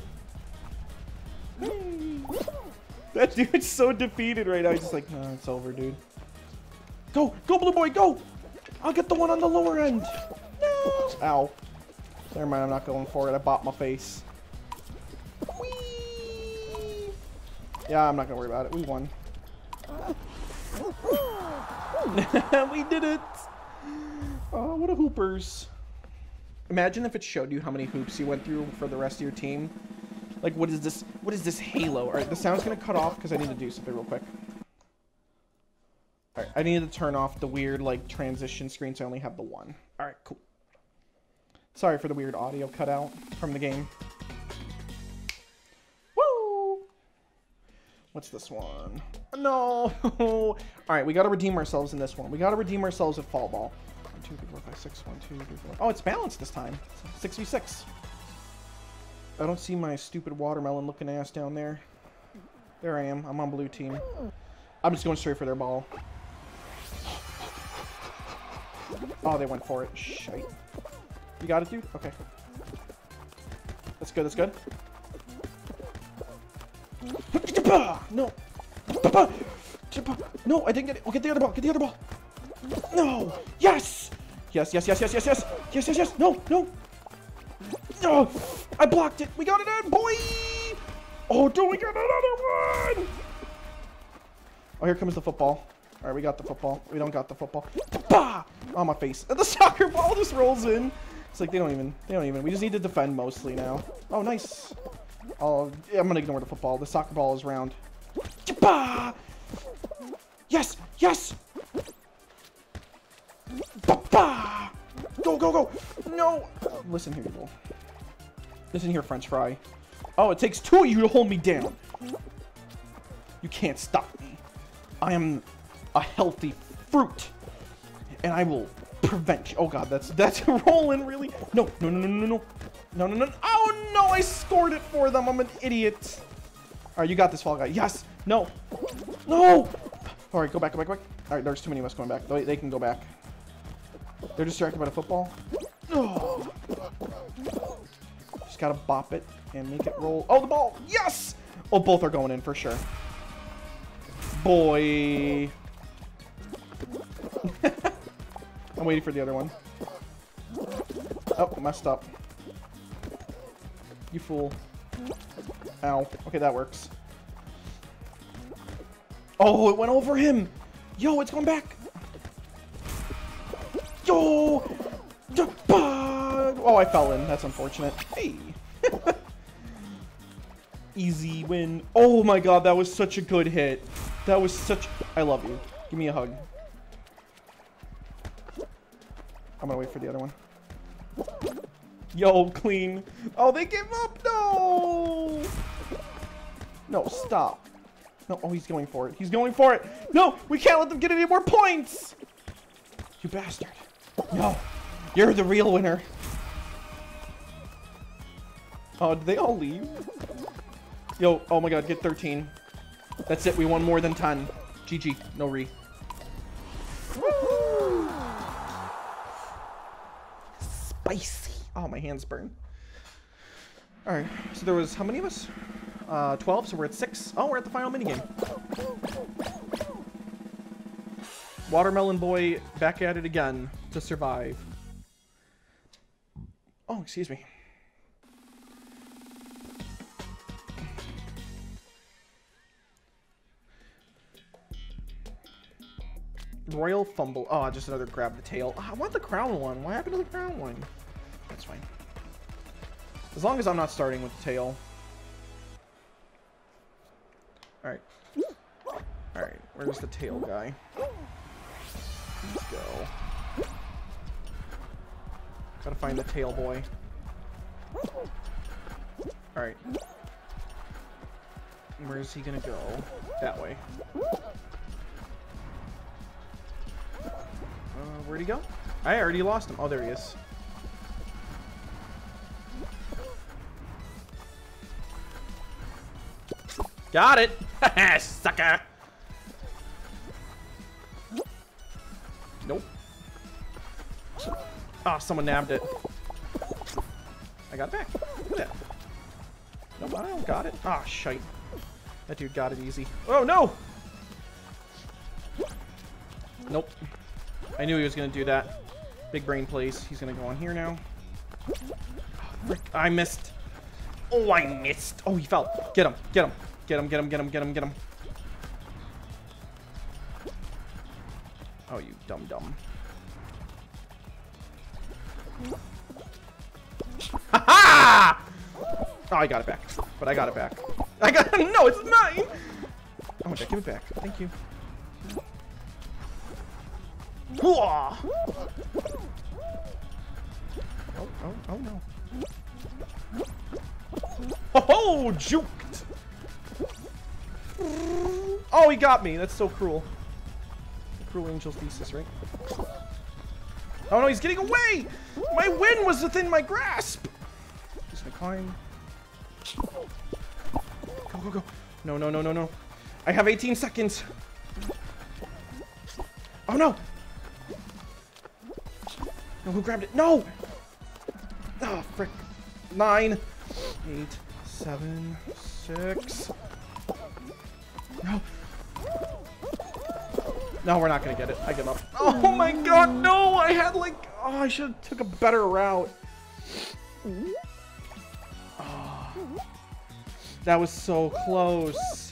That dude's so defeated right now. He's just like, no, it's over, dude. Go, go, blue boy, go! I'll get the one on the lower end. No. Ow. Never mind, I'm not going for it. I bopped my face. Whee! Yeah, I'm not gonna worry about it. We won. We did it! Oh, what a hoopers. Imagine if it showed you how many hoops you went through for the rest of your team. Like, what is this? What is this Halo? Alright, the sound's gonna cut off because I need to do something real quick. Alright, I need to turn off the weird, like, transition screen so I only have the one. Alright, cool. Sorry for the weird audio cutout from the game. Woo! What's this one? No! Alright, we gotta redeem ourselves in this one. We gotta redeem ourselves with Fall Ball. one, two, three, four, five, six. one, two, three, four. Oh, it's balanced this time. six v six. I don't see my stupid watermelon looking ass down there. There I am. I'm on blue team. I'm just going straight for their ball. Oh, they went for it. Shite. You got it, dude? Okay. That's good, that's good. No. No, I didn't get it. Oh, get the other ball. Get the other ball. No. Yes. Yes, yes, yes, yes, yes, yes. Yes, yes, yes. No, no. No. I blocked it. We got it in, boy. Oh, do we got another one? Oh, here comes the football. All right, we got the football. We don't got the football. Bah! On my face. And the soccer ball just rolls in. It's like they don't even, they don't even. We just need to defend mostly now. Oh, nice. Oh, yeah, I'm going to ignore the football. The soccer ball is round. Bah! Yes, yes. Bah! Go, go, go. No. Listen here, people. Listen here, French fry. Oh, it takes two of you to hold me down. You can't stop me. I am a healthy fruit, and I will prevent you. Oh god, that's that's rolling really. No, no, no, no, no, no, no, no, no. Oh no, I scored it for them. I'm an idiot. All right, you got this, Fall Guy. Yes. No. No. All right, go back, go back, go back. All right, there's too many of us going back. They, they can go back. They're distracted by the football. Oh. Just gotta bop it and make it roll. Oh, the ball. Yes. Oh, both are going in for sure. Boy. I'm waiting for the other one. Oh, messed up. You fool. Ow. Okay, that works. Oh, it went over him. Yo, it's going back. Yo. Oh, I fell in. That's unfortunate. Hey. Easy win. Oh my god, that was such a good hit. That was such... I love you. Give me a hug. I'm gonna wait for the other one. Yo, clean. Oh, they gave up. No. No, stop. No, oh, he's going for it. He's going for it. No, we can't let them get any more points. You bastard. No, you're the real winner. Oh, did they all leave? Yo, oh my god, get thirteen. That's it, we won more than ten. G G, no re. Woo! Spicy. Oh, my hands burn. Alright, so there was, how many of us? Uh, twelve, so we're at six. Oh, we're at the final minigame. Watermelon Boy back at it again to survive. Oh, excuse me. Royal fumble. Oh, just another grab the tail. Oh, I want the crown one. What happened to the crown one? That's fine. As long as I'm not starting with the tail. Alright. Alright, where's the tail guy? Let's go. Gotta find the tail boy. Alright. Where's he gonna go? That way. Uh, where'd he go? I already lost him. Oh, there he is. Got it! Sucker! Nope. Ah, oh, someone nabbed it. I got it back. Look at that. Nope, I don't got it. Ah, oh, shite. That dude got it easy. Oh, no! Nope. I knew he was going to do that. Big brain plays. He's going to go on here now. Oh, I missed. Oh, I missed. Oh, he fell. Get him. Get him. Get him, get him, get him, get him, get him. Oh, you dumb dumb. Ha ha! Oh, I got it back. But I got it back. I got it. No, it's mine! Oh, okay, give it back. Thank you. Oh, oh, oh no. Oh, oh, juked! Oh, he got me. That's so cruel. The cruel angel's thesis, right? Oh no, he's getting away! My win was within my grasp! Just gonna climb. Go, go, go. No, no, no, no, no. I have eighteen seconds. Oh no! No, who grabbed it? No! Oh, frick. Nine, eight, seven, six. No. No, we're not gonna get it. I give up. Oh my god, no! I had like... Oh, I should have took a better route. Oh, that was so close.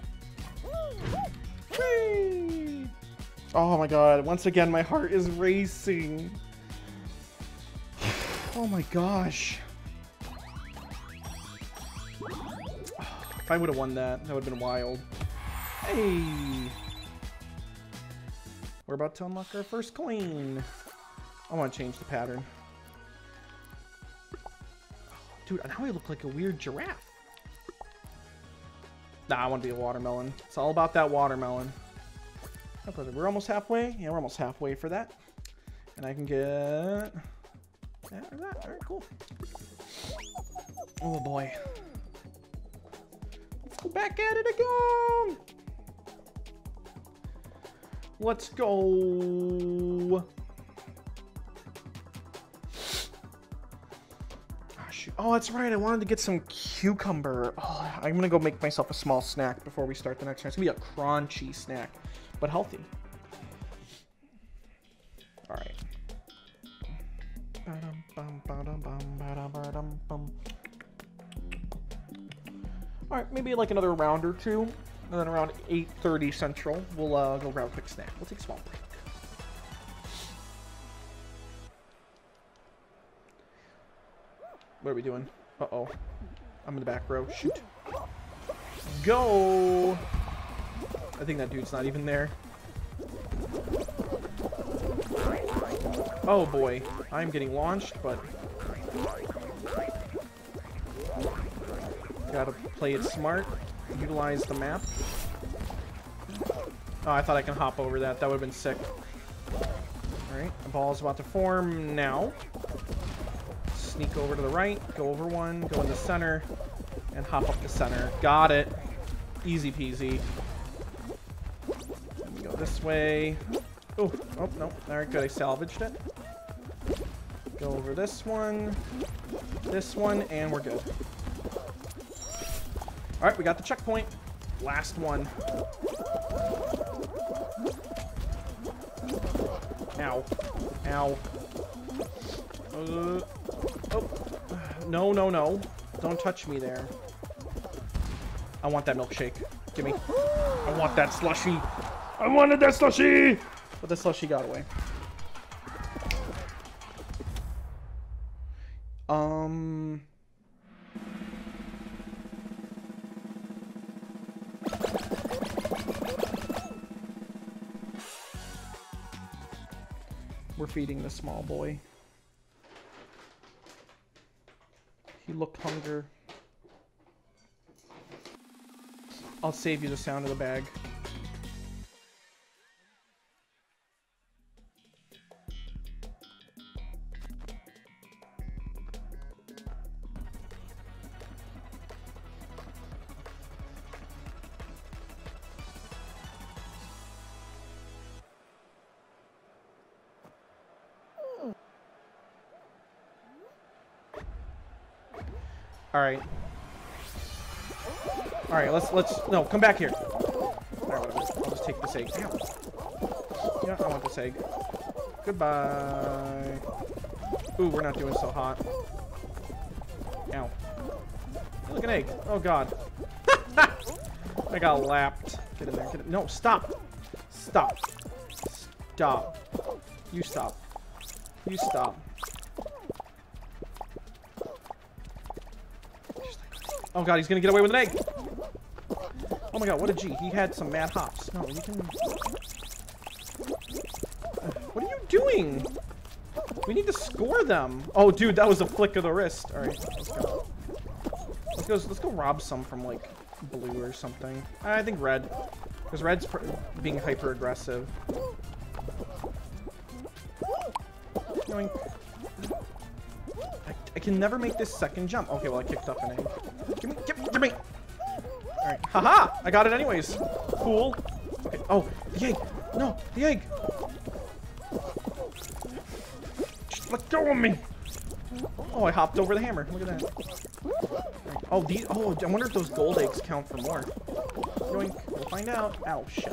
Whee! Oh my god, once again my heart is racing. Oh my gosh. If I would have won that, that would have been wild. Hey! We're about to unlock our first coin. I want to change the pattern. Dude, now I look like a weird giraffe. Nah, I want to be a watermelon. It's all about that watermelon. We're almost halfway. Yeah, we're almost halfway for that. And I can get that or that. Alright, cool. Oh boy. Let's go back at it again. Let's go. Oh, shoot. Oh, that's right. I wanted to get some cucumber. Oh, I'm going to go make myself a small snack before we start the next one. It's going to be a crunchy snack, but healthy. All right. All right, maybe like another round or two. And then around eight thirty Central, we'll uh, go grab a quick snack. We'll take a small break. What are we doing? Uh-oh. I'm in the back row. Shoot. Go! I think that dude's not even there. Oh boy. I'm getting launched, but... Gotta play it smart. Utilize the map. Oh, I thought I can hop over that. That would have been sick. Alright, the ball's about to form now. Sneak over to the right, go over one, go in the center, and hop up the center. Got it. Easy peasy. Let me go this way. Oh, oh, no. Alright, good. I salvaged it. Go over this one, this one, and we're good. Alright, we got the checkpoint. Last one. Ow. Ow. Uh, Oh. No, no, no. Don't touch me there. I want that milkshake. Give me. I want that slushie. I wanted that slushie! But the slushie got away. Um... We're feeding the small boy. He looked hunger. I'll save you the sound of the bag. All right. All right, let's let's no, come back here. All right, whatever. I'll just take this egg. Damn. Yeah, I want this egg. Goodbye. Ooh, we're not doing so hot. Ow. Look, an egg. Oh god. I got lapped. Get in there. Get in. No, stop. Stop. Stop. You stop. You stop. Oh god, he's gonna get away with an egg! Oh my god, what a G. He had some mad hops. No, you can... What are you doing? We need to score them. Oh, dude, that was a flick of the wrist. Alright, let's go. Let's go, let's go rob some from, like, blue or something. I think red. Because red's being hyper-aggressive. Going... I, I can never make this second jump. Okay, well, I kicked up an egg. Give me, give me, give me! Alright, haha! I got it anyways. Cool. Okay, oh, the egg! No, the egg! Just let go of me! Oh, I hopped over the hammer. Look at that. Right. Oh, these, oh, I wonder if those gold eggs count for more. Going, we'll find out. Ow, shit.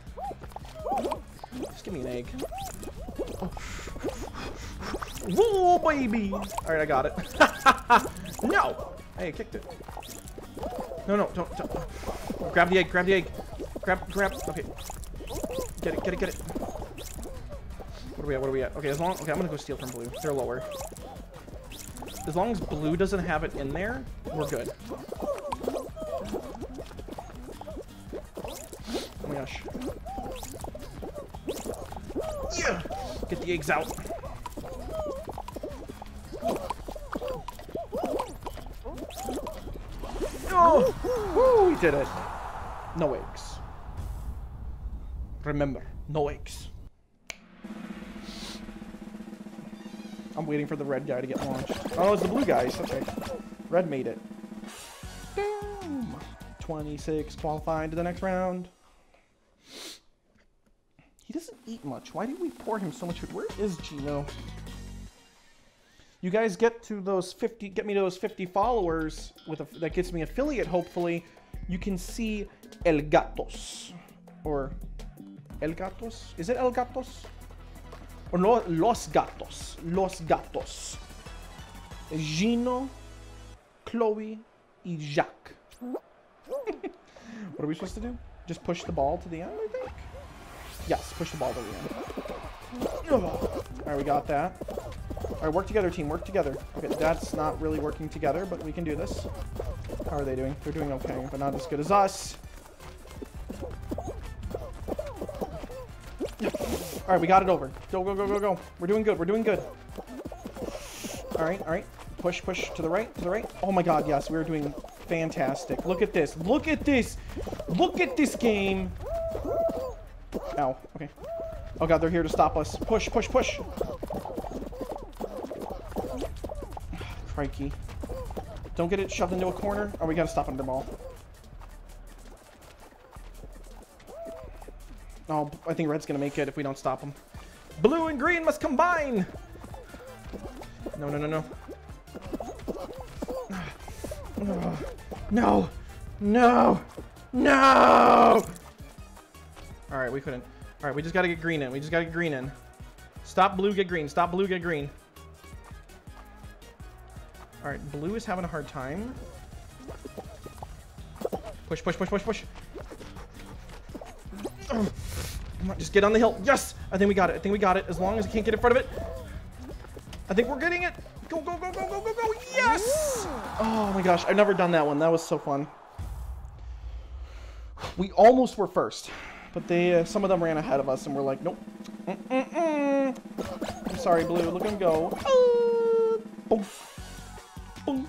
Just give me an egg. Oh. Whoa, baby! Alright, I got it. No! Hey, I kicked it. No, no, don't, don't. Grab the egg, grab the egg. Grab, grab, okay. Get it, get it, get it. What are we at, what are we at? Okay, as long, okay, I'm gonna go steal from blue. They're lower. As long as blue doesn't have it in there, we're good. Oh my gosh. Yeah! Get the eggs out. Oh! Woo! We did it. No eggs. Remember, no eggs. I'm waiting for the red guy to get launched. Oh, it's the blue guys. Okay. Red made it. Boom! twenty-six qualified to the next round. He doesn't eat much. Why did we pour him so much food? Where is Gino? You guys get to those fifty, get me to those fifty followers with a, that gets me affiliate, hopefully. You can see El Gatos. Or El Gatos? Is it El Gatos? Or no, Los Gatos. Los Gatos. Gino, Chloe, y Jacques. What are we supposed to do? Just push the ball to the end, I think? Yes, push the ball to the end. Alright, we got that. Alright, work together, team. Work together. Okay, that's not really working together, but we can do this. How are they doing? They're doing okay, but not as good as us. Alright, we got it over. Go, go, go, go, go. We're doing good. We're doing good. Alright, alright. Push, push to the right, to the right. Oh my god, yes. We're doing fantastic. Look at this. Look at this. Look at this game. Ow. Okay. Oh god, they're here to stop us. Push, push, push. Crikey. Don't get it shoved into a corner. Oh, we gotta stop under ball. Oh, I think red's gonna make it if we don't stop him. Blue and green must combine! No, no, no, no. No! No! No! Alright, we couldn't. Alright, we just gotta get green in. We just gotta get green in. Stop blue, get green. Stop blue, get green. Alright, blue is having a hard time. Push, push, push, push, push. Come on, just get on the hill. Yes! I think we got it. I think we got it. As long as I can't get in front of it. I think we're getting it. Go, go, go, go, go, go, go. Yes! Oh my gosh, I've never done that one. That was so fun. We almost were first, but they, uh, some of them ran ahead of us, and we're like, nope. Mm -mm -mm. I'm sorry, blue. Look at him go. Uh, boom. Boom.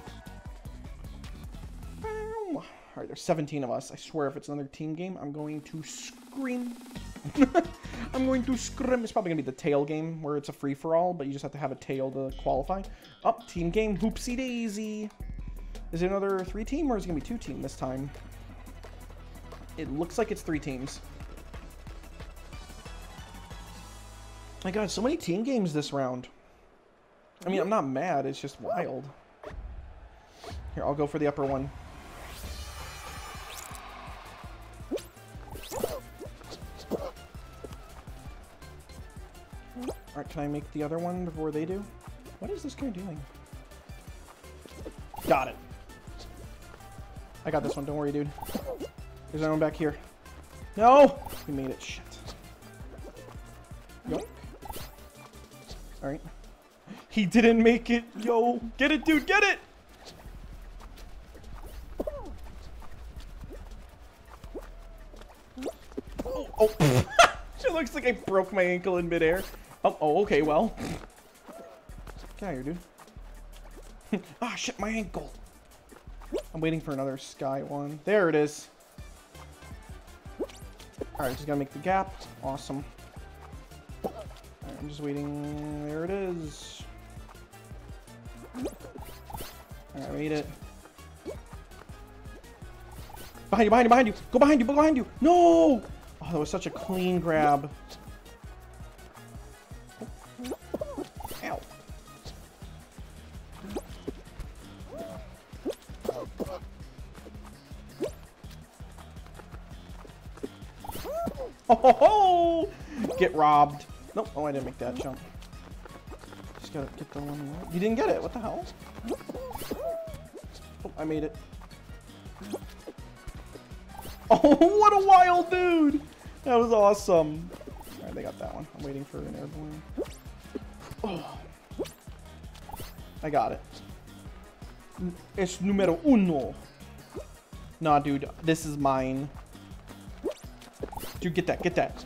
All right, there's seventeen of us. I swear, if it's another team game, I'm going to scream. I'm going to scream. It's probably going to be the tail game, where it's a free-for-all, but you just have to have a tail to qualify. Up, oh, team game. Hoopsie daisy. Is it another three-team, or is it going to be two-team this time? It looks like it's three teams. My God, so many team games this round. I mean, I'm not mad. It's just wild. Here, I'll go for the upper one. Alright, can I make the other one before they do? What is this guy doing? Got it. I got this one. Don't worry, dude. There's another one back here. No! We made it. Shit. Yoink. Alright. He didn't make it. Yo. Get it, dude. Get it! Oh, oh. It looks like I broke my ankle in midair. Oh, oh, okay, well. Get out of here, dude. Ah, shit, my ankle. I'm waiting for another sky one. There it is. Alright, just gotta make the gap. Awesome. Alright, I'm just waiting. There it is. Alright, I made it. Behind you, behind you, behind you! Go behind you, go behind you! No! Oh, that was such a clean grab. Ow. Oh, ho, ho. Get robbed. Nope. Oh, I didn't make that jump. Just gotta get the one. You didn't get it. What the hell? Oh, I made it. Oh, what a wild dude! That was awesome. Alright, they got that one. I'm waiting for an airborne. Oh. I got it. Es numero uno. Nah, dude. This is mine. Dude, get that. Get that.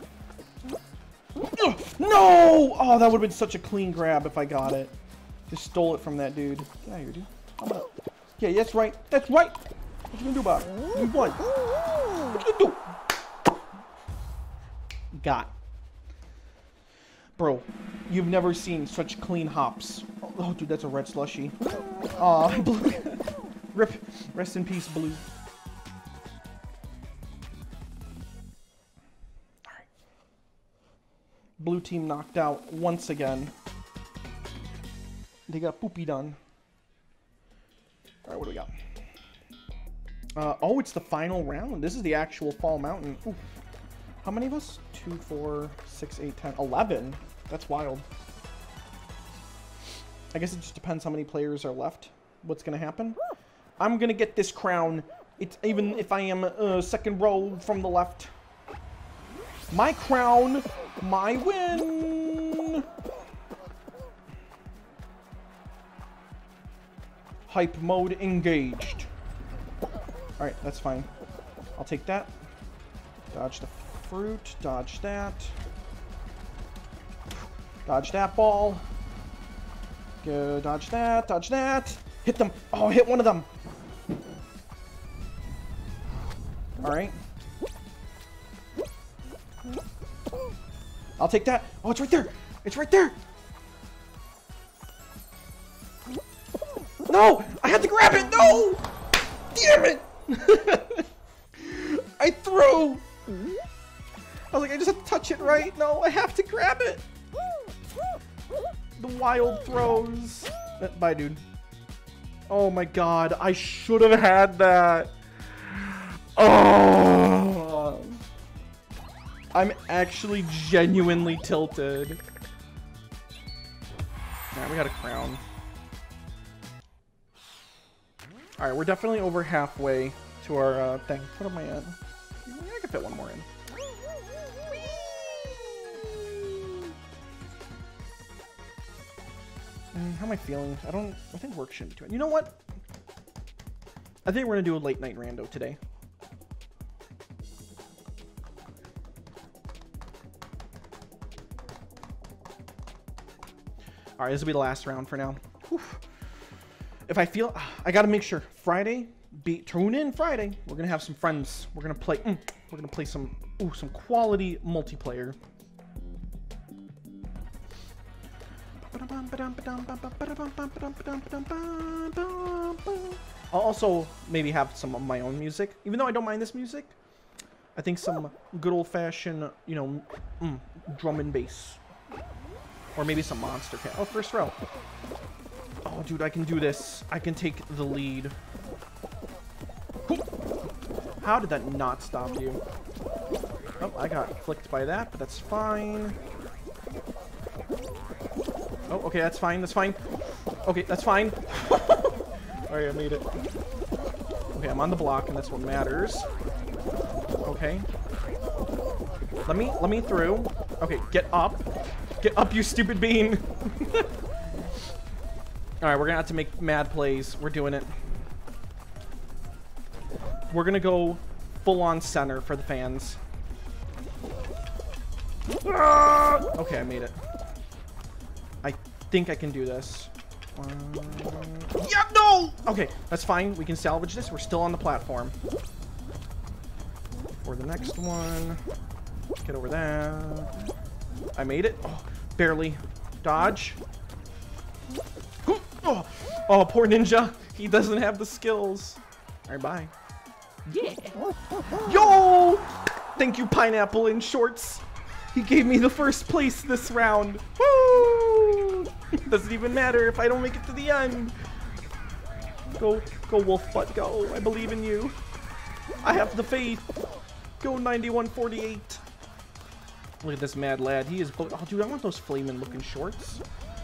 No! Oh, that would have been such a clean grab if I got it. Just stole it from that dude. Get out of here, dude. I'm gonna... Yeah, that's right. That's right. What you gonna do about it? You won. What you gonna do? Got. Bro, you've never seen such clean hops. Oh, oh dude, that's a red slushy. Aw, blue. Rip. Rest in peace, blue. Alright. Blue team knocked out once again. They got poopy done. Alright, what do we got? Uh, oh, it's the final round. This is the actual Fall Mountain. Ooh. How many of us? Two, four, six, eight, ten, eleven. That's wild. I guess it just depends how many players are left. What's gonna happen? I'm gonna get this crown. It's even if I am uh, second row from the left. My crown, my win. Hype mode engaged. Alright, that's fine. I'll take that. Dodge the fruit. Dodge that. Dodge that ball. Go dodge that. Dodge that. Hit them. Oh, hit one of them. Alright. I'll take that. Oh, it's right there. It's right there. No! I had to grab it! No! Damn it! I threw! I was like, I just have to touch it right. No, I have to grab it! The wild throws. Bye, dude. Oh my god, I should have had that. Oh! I'm actually genuinely tilted. Alright, we got a crown. Alright, we're definitely over halfway to our uh, thing. What am I at? I can fit one more in. Mm, how am I feeling? I don't... I think work shouldn't be too... You know what? I think we're going to do a late night rando today. Alright, this will be the last round for now. Whew. If I feel... I gotta make sure. Friday, be tune in Friday. We're gonna have some friends. We're gonna play... Mm, we're gonna play some... Ooh, some quality multiplayer. I'll also maybe have some of my own music. Even though I don't mind this music, I think some good old-fashioned, you know, mm, drum and bass. Or maybe some monster cat. Oh, first row. Oh, dude, I can do this. I can take the lead. How did that not stop you? Oh, I got flicked by that, but that's fine. Oh, okay, that's fine. That's fine. Okay, that's fine. Alright, I made it. Okay, I'm on the block, and that's what matters. Okay. Let me, let me through. Okay, get up. Get up, you stupid bean. Alright, we're gonna have to make mad plays. We're doing it. We're gonna go full-on center for the fans. Ah! Okay, I made it. I think I can do this. Uh, yeah, no! Okay, that's fine. We can salvage this. We're still on the platform. For the next one. Get over there. I made it. Oh, barely. Dodge. Oh, oh, poor ninja. He doesn't have the skills. All right, bye. Yeah. Yo! Thank you, Pineapple in Shorts. He gave me the first place this round. Woo! Doesn't even matter if I don't make it to the end. Go, go, Wolf Butt, go. I believe in you. I have the faith. Go, ninety-one forty-eight. Look at this mad lad. He is... Oh, dude, I want those flaming looking shorts.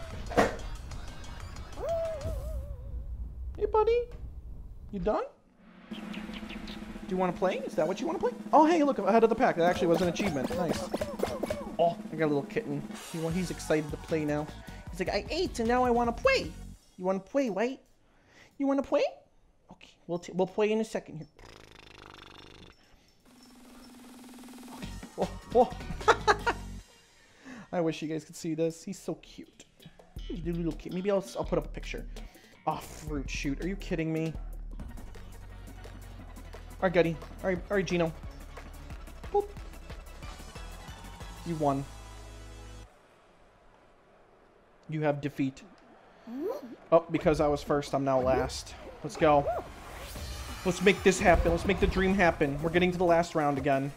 Hey, buddy. You done? Do you want to play? Is that what you want to play? Oh, hey, look, ahead of the pack. That actually was an achievement. Nice. Oh, I got a little kitten. He, well, he's excited to play now. He's like, I ate and now I want to play. You want to play, right? You want to play? Okay, we'll, t we'll play in a second here. Okay. Oh, oh. I wish you guys could see this. He's so cute. He's a little kid. Maybe I'll, I'll put up a picture. Oh, fruit shoot. Are you kidding me? Alright, Gutty. Alright, alright, Gino. Boop. You won. You have defeat. Oh, because I was first, I'm now last. Let's go. Let's make this happen. Let's make the dream happen. We're getting to the last round again.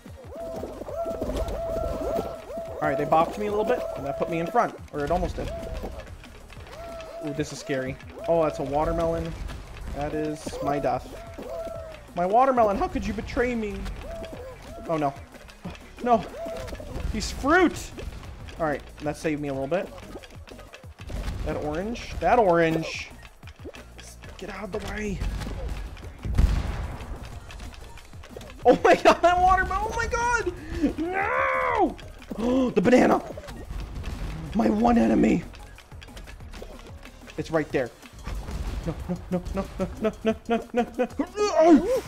Alright, they bopped me a little bit, and that put me in front. Or it almost did. Ooh, this is scary. Oh, that's a watermelon. That is my death. My watermelon, how could you betray me? Oh, no. No. He's fruit! Alright, that saved me a little bit. That orange. That orange. Get out of the way. Oh my god, that watermelon! Oh my god! No! Oh, the banana! My one enemy! It's right there. No, no, no, no, no, no, no, no, no, no.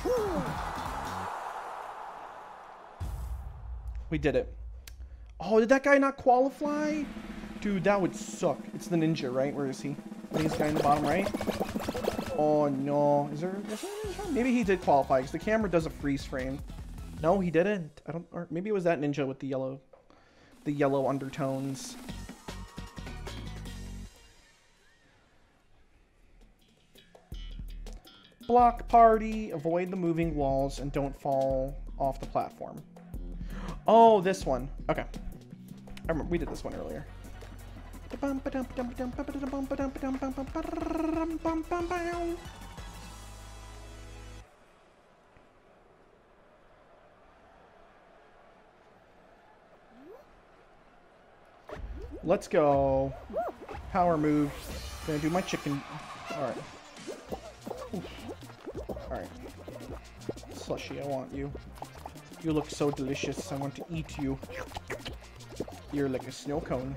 We did it. Oh, did that guy not qualify? Dude, that would suck. It's the ninja, right? Where is he? I think this guy in the bottom right. Oh, no. Is there... Is there maybe he did qualify, because the camera does a freeze frame. No, he didn't. I don't... Or maybe it was that ninja with the yellow... The yellow undertones. Block party, avoid the moving walls, and don't fall off the platform. Oh, this one. Okay. I remember we did this one earlier. Let's go. Power move. Gonna do my chicken. Alright. Alright. Slushy, I want you. You look so delicious. I want to eat you. You're like a snow cone.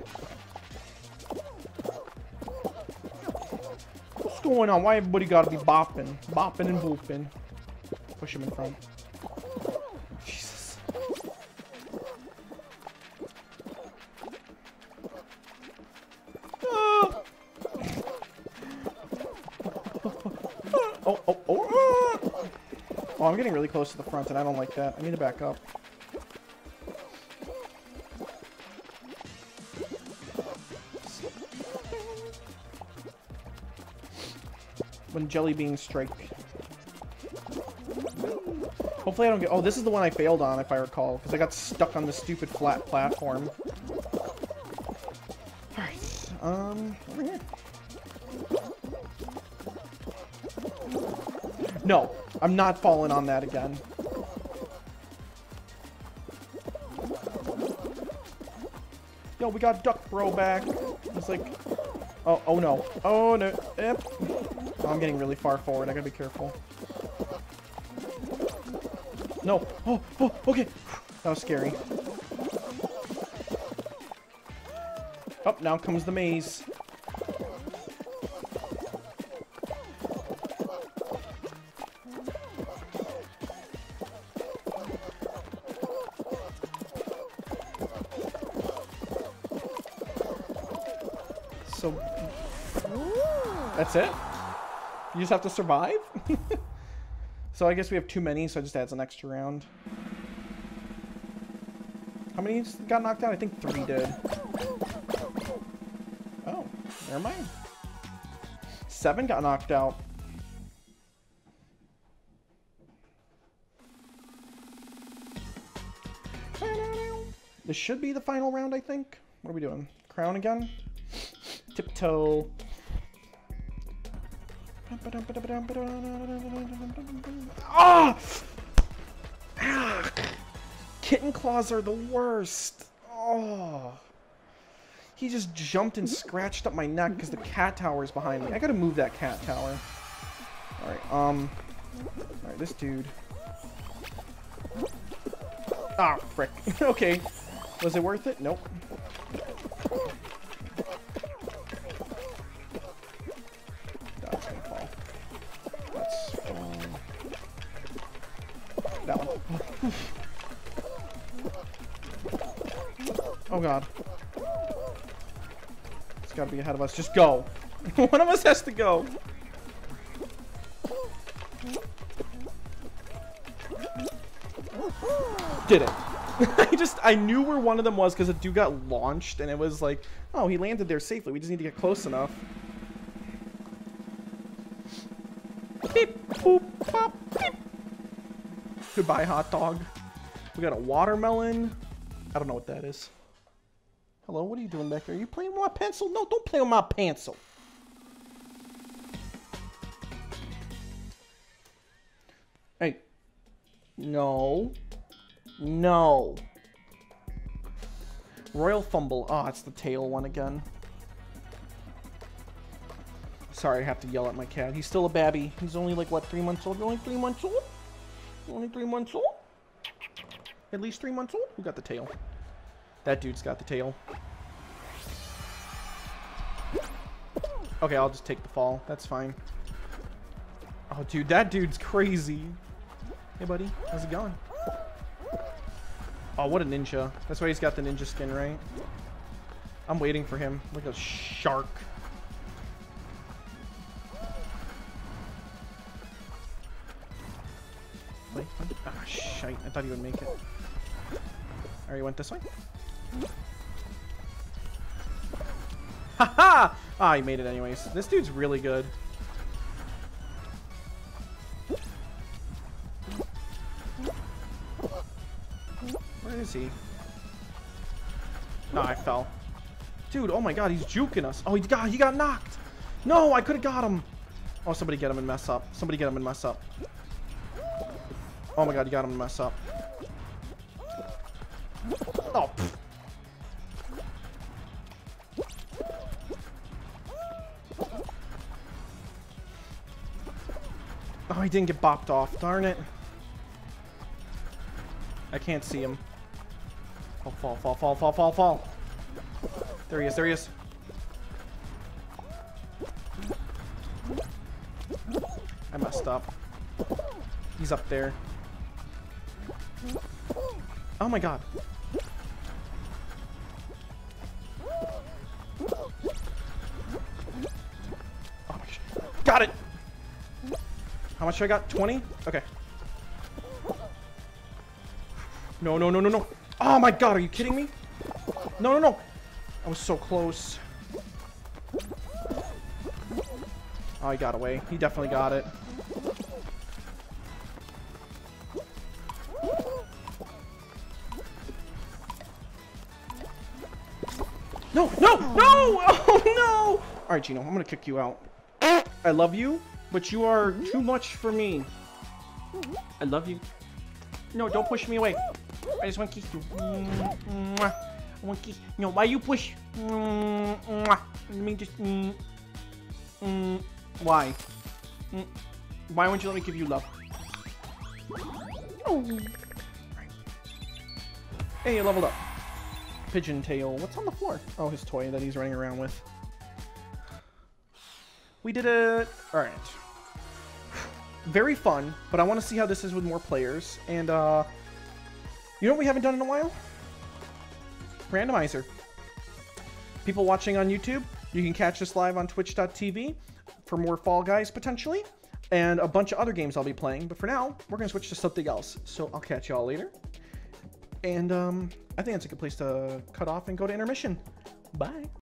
What's going on? Why everybody gotta be bopping? Bopping and booping. Push him in front. Jesus. Ah. Oh, oh, oh. Oh, I'm getting really close to the front, and I don't like that. I need to back up. When jelly beans strike. Hopefully I don't get... Oh, this is the one I failed on, if I recall. Because I got stuck on the stupid flat platform. Alright. Um, over here. No, I'm not falling on that again. Yo, we got Duck Bro back. It's like... Oh, oh no. Oh no. Yep. Oh, I'm getting really far forward. I gotta be careful. No. Oh, oh, okay. That was scary. Oh, now comes the maze. So, that's it? You just have to survive? So I guess we have too many, so it just adds an extra round. How many got knocked out? I think three did. Oh, never mind. Seven got knocked out. This should be the final round, I think. What are we doing? Crown again? Tiptoe. Ah! Ah! Kitten claws are the worst. Oh. He just jumped and scratched up my neck because the cat tower is behind me. I gotta move that cat tower. Alright, um... Alright, this dude. Ah, frick. Okay. Was it worth it? Nope. That's gonna fall. That's fine. That one. Oh god. It's gotta be ahead of us. Just go. One of us has to go. Did it. I just, I knew where one of them was because a dude got launched and it was like, oh, he landed there safely. We just need to get close enough. Beep, boop, pop, beep. Goodbye, hot dog. We got a watermelon. I don't know what that is. Hello, what are you doing back there? Are you playing with my pencil? No, don't play with my pencil. Hey. No. No. Royal Fumble. Oh, it's the tail one again. Sorry, I have to yell at my cat. He's still a babby. He's only like, what, three months old? You're only three months old? You're only three months old? At least three months old? Who got the tail? That dude's got the tail. Okay, I'll just take the fall. That's fine. Oh, dude, that dude's crazy. Hey, buddy. How's it going? Oh, what a ninja. That's why he's got the ninja skin, right? I'm waiting for him. Like a shark. Wait. Ah, shite. I thought he would make it. Alright, you went this way? Haha! Ah, he made it anyways. This dude's really good. Where is he? No, I fell. Dude, oh my god, he's juking us. Oh, he got, he got knocked. No, I could have got him. Oh, somebody get him and mess up. Somebody get him and mess up. Oh my god, you got him and mess up. Oh, pfft. Oh, he didn't get bopped off. Darn it. I can't see him. Oh, fall, fall, fall, fall, fall, fall. There he is, there he is. I messed up. He's up there. Oh my god. Oh my gosh. Got it! How much I got? twenty? Okay. No, no, no, no, no. Oh my god, are you kidding me? No, no, no. I was so close. Oh, he got away. He definitely got it. No, no, no! Oh, no! All right, Gino, I'm going to kick you out. I love you, but you are too much for me. I love you. No, don't push me away. I just want to kiss you. I want to kiss. No, why you push? Let me just. Why? Why won't you let me give you love? Hey, you leveled up. Pigeon tail. What's on the floor? Oh, his toy that he's running around with. We did it. All right. Very fun, but I want to see how this is with more players. And, uh, you know what we haven't done in a while? Randomizer. People watching on YouTube, you can catch us live on twitch dot t v for more Fall Guys, potentially, and a bunch of other games I'll be playing. But for now, we're going to switch to something else. So I'll catch y'all later. And, um, I think that's a good place to cut off and go to intermission. Bye.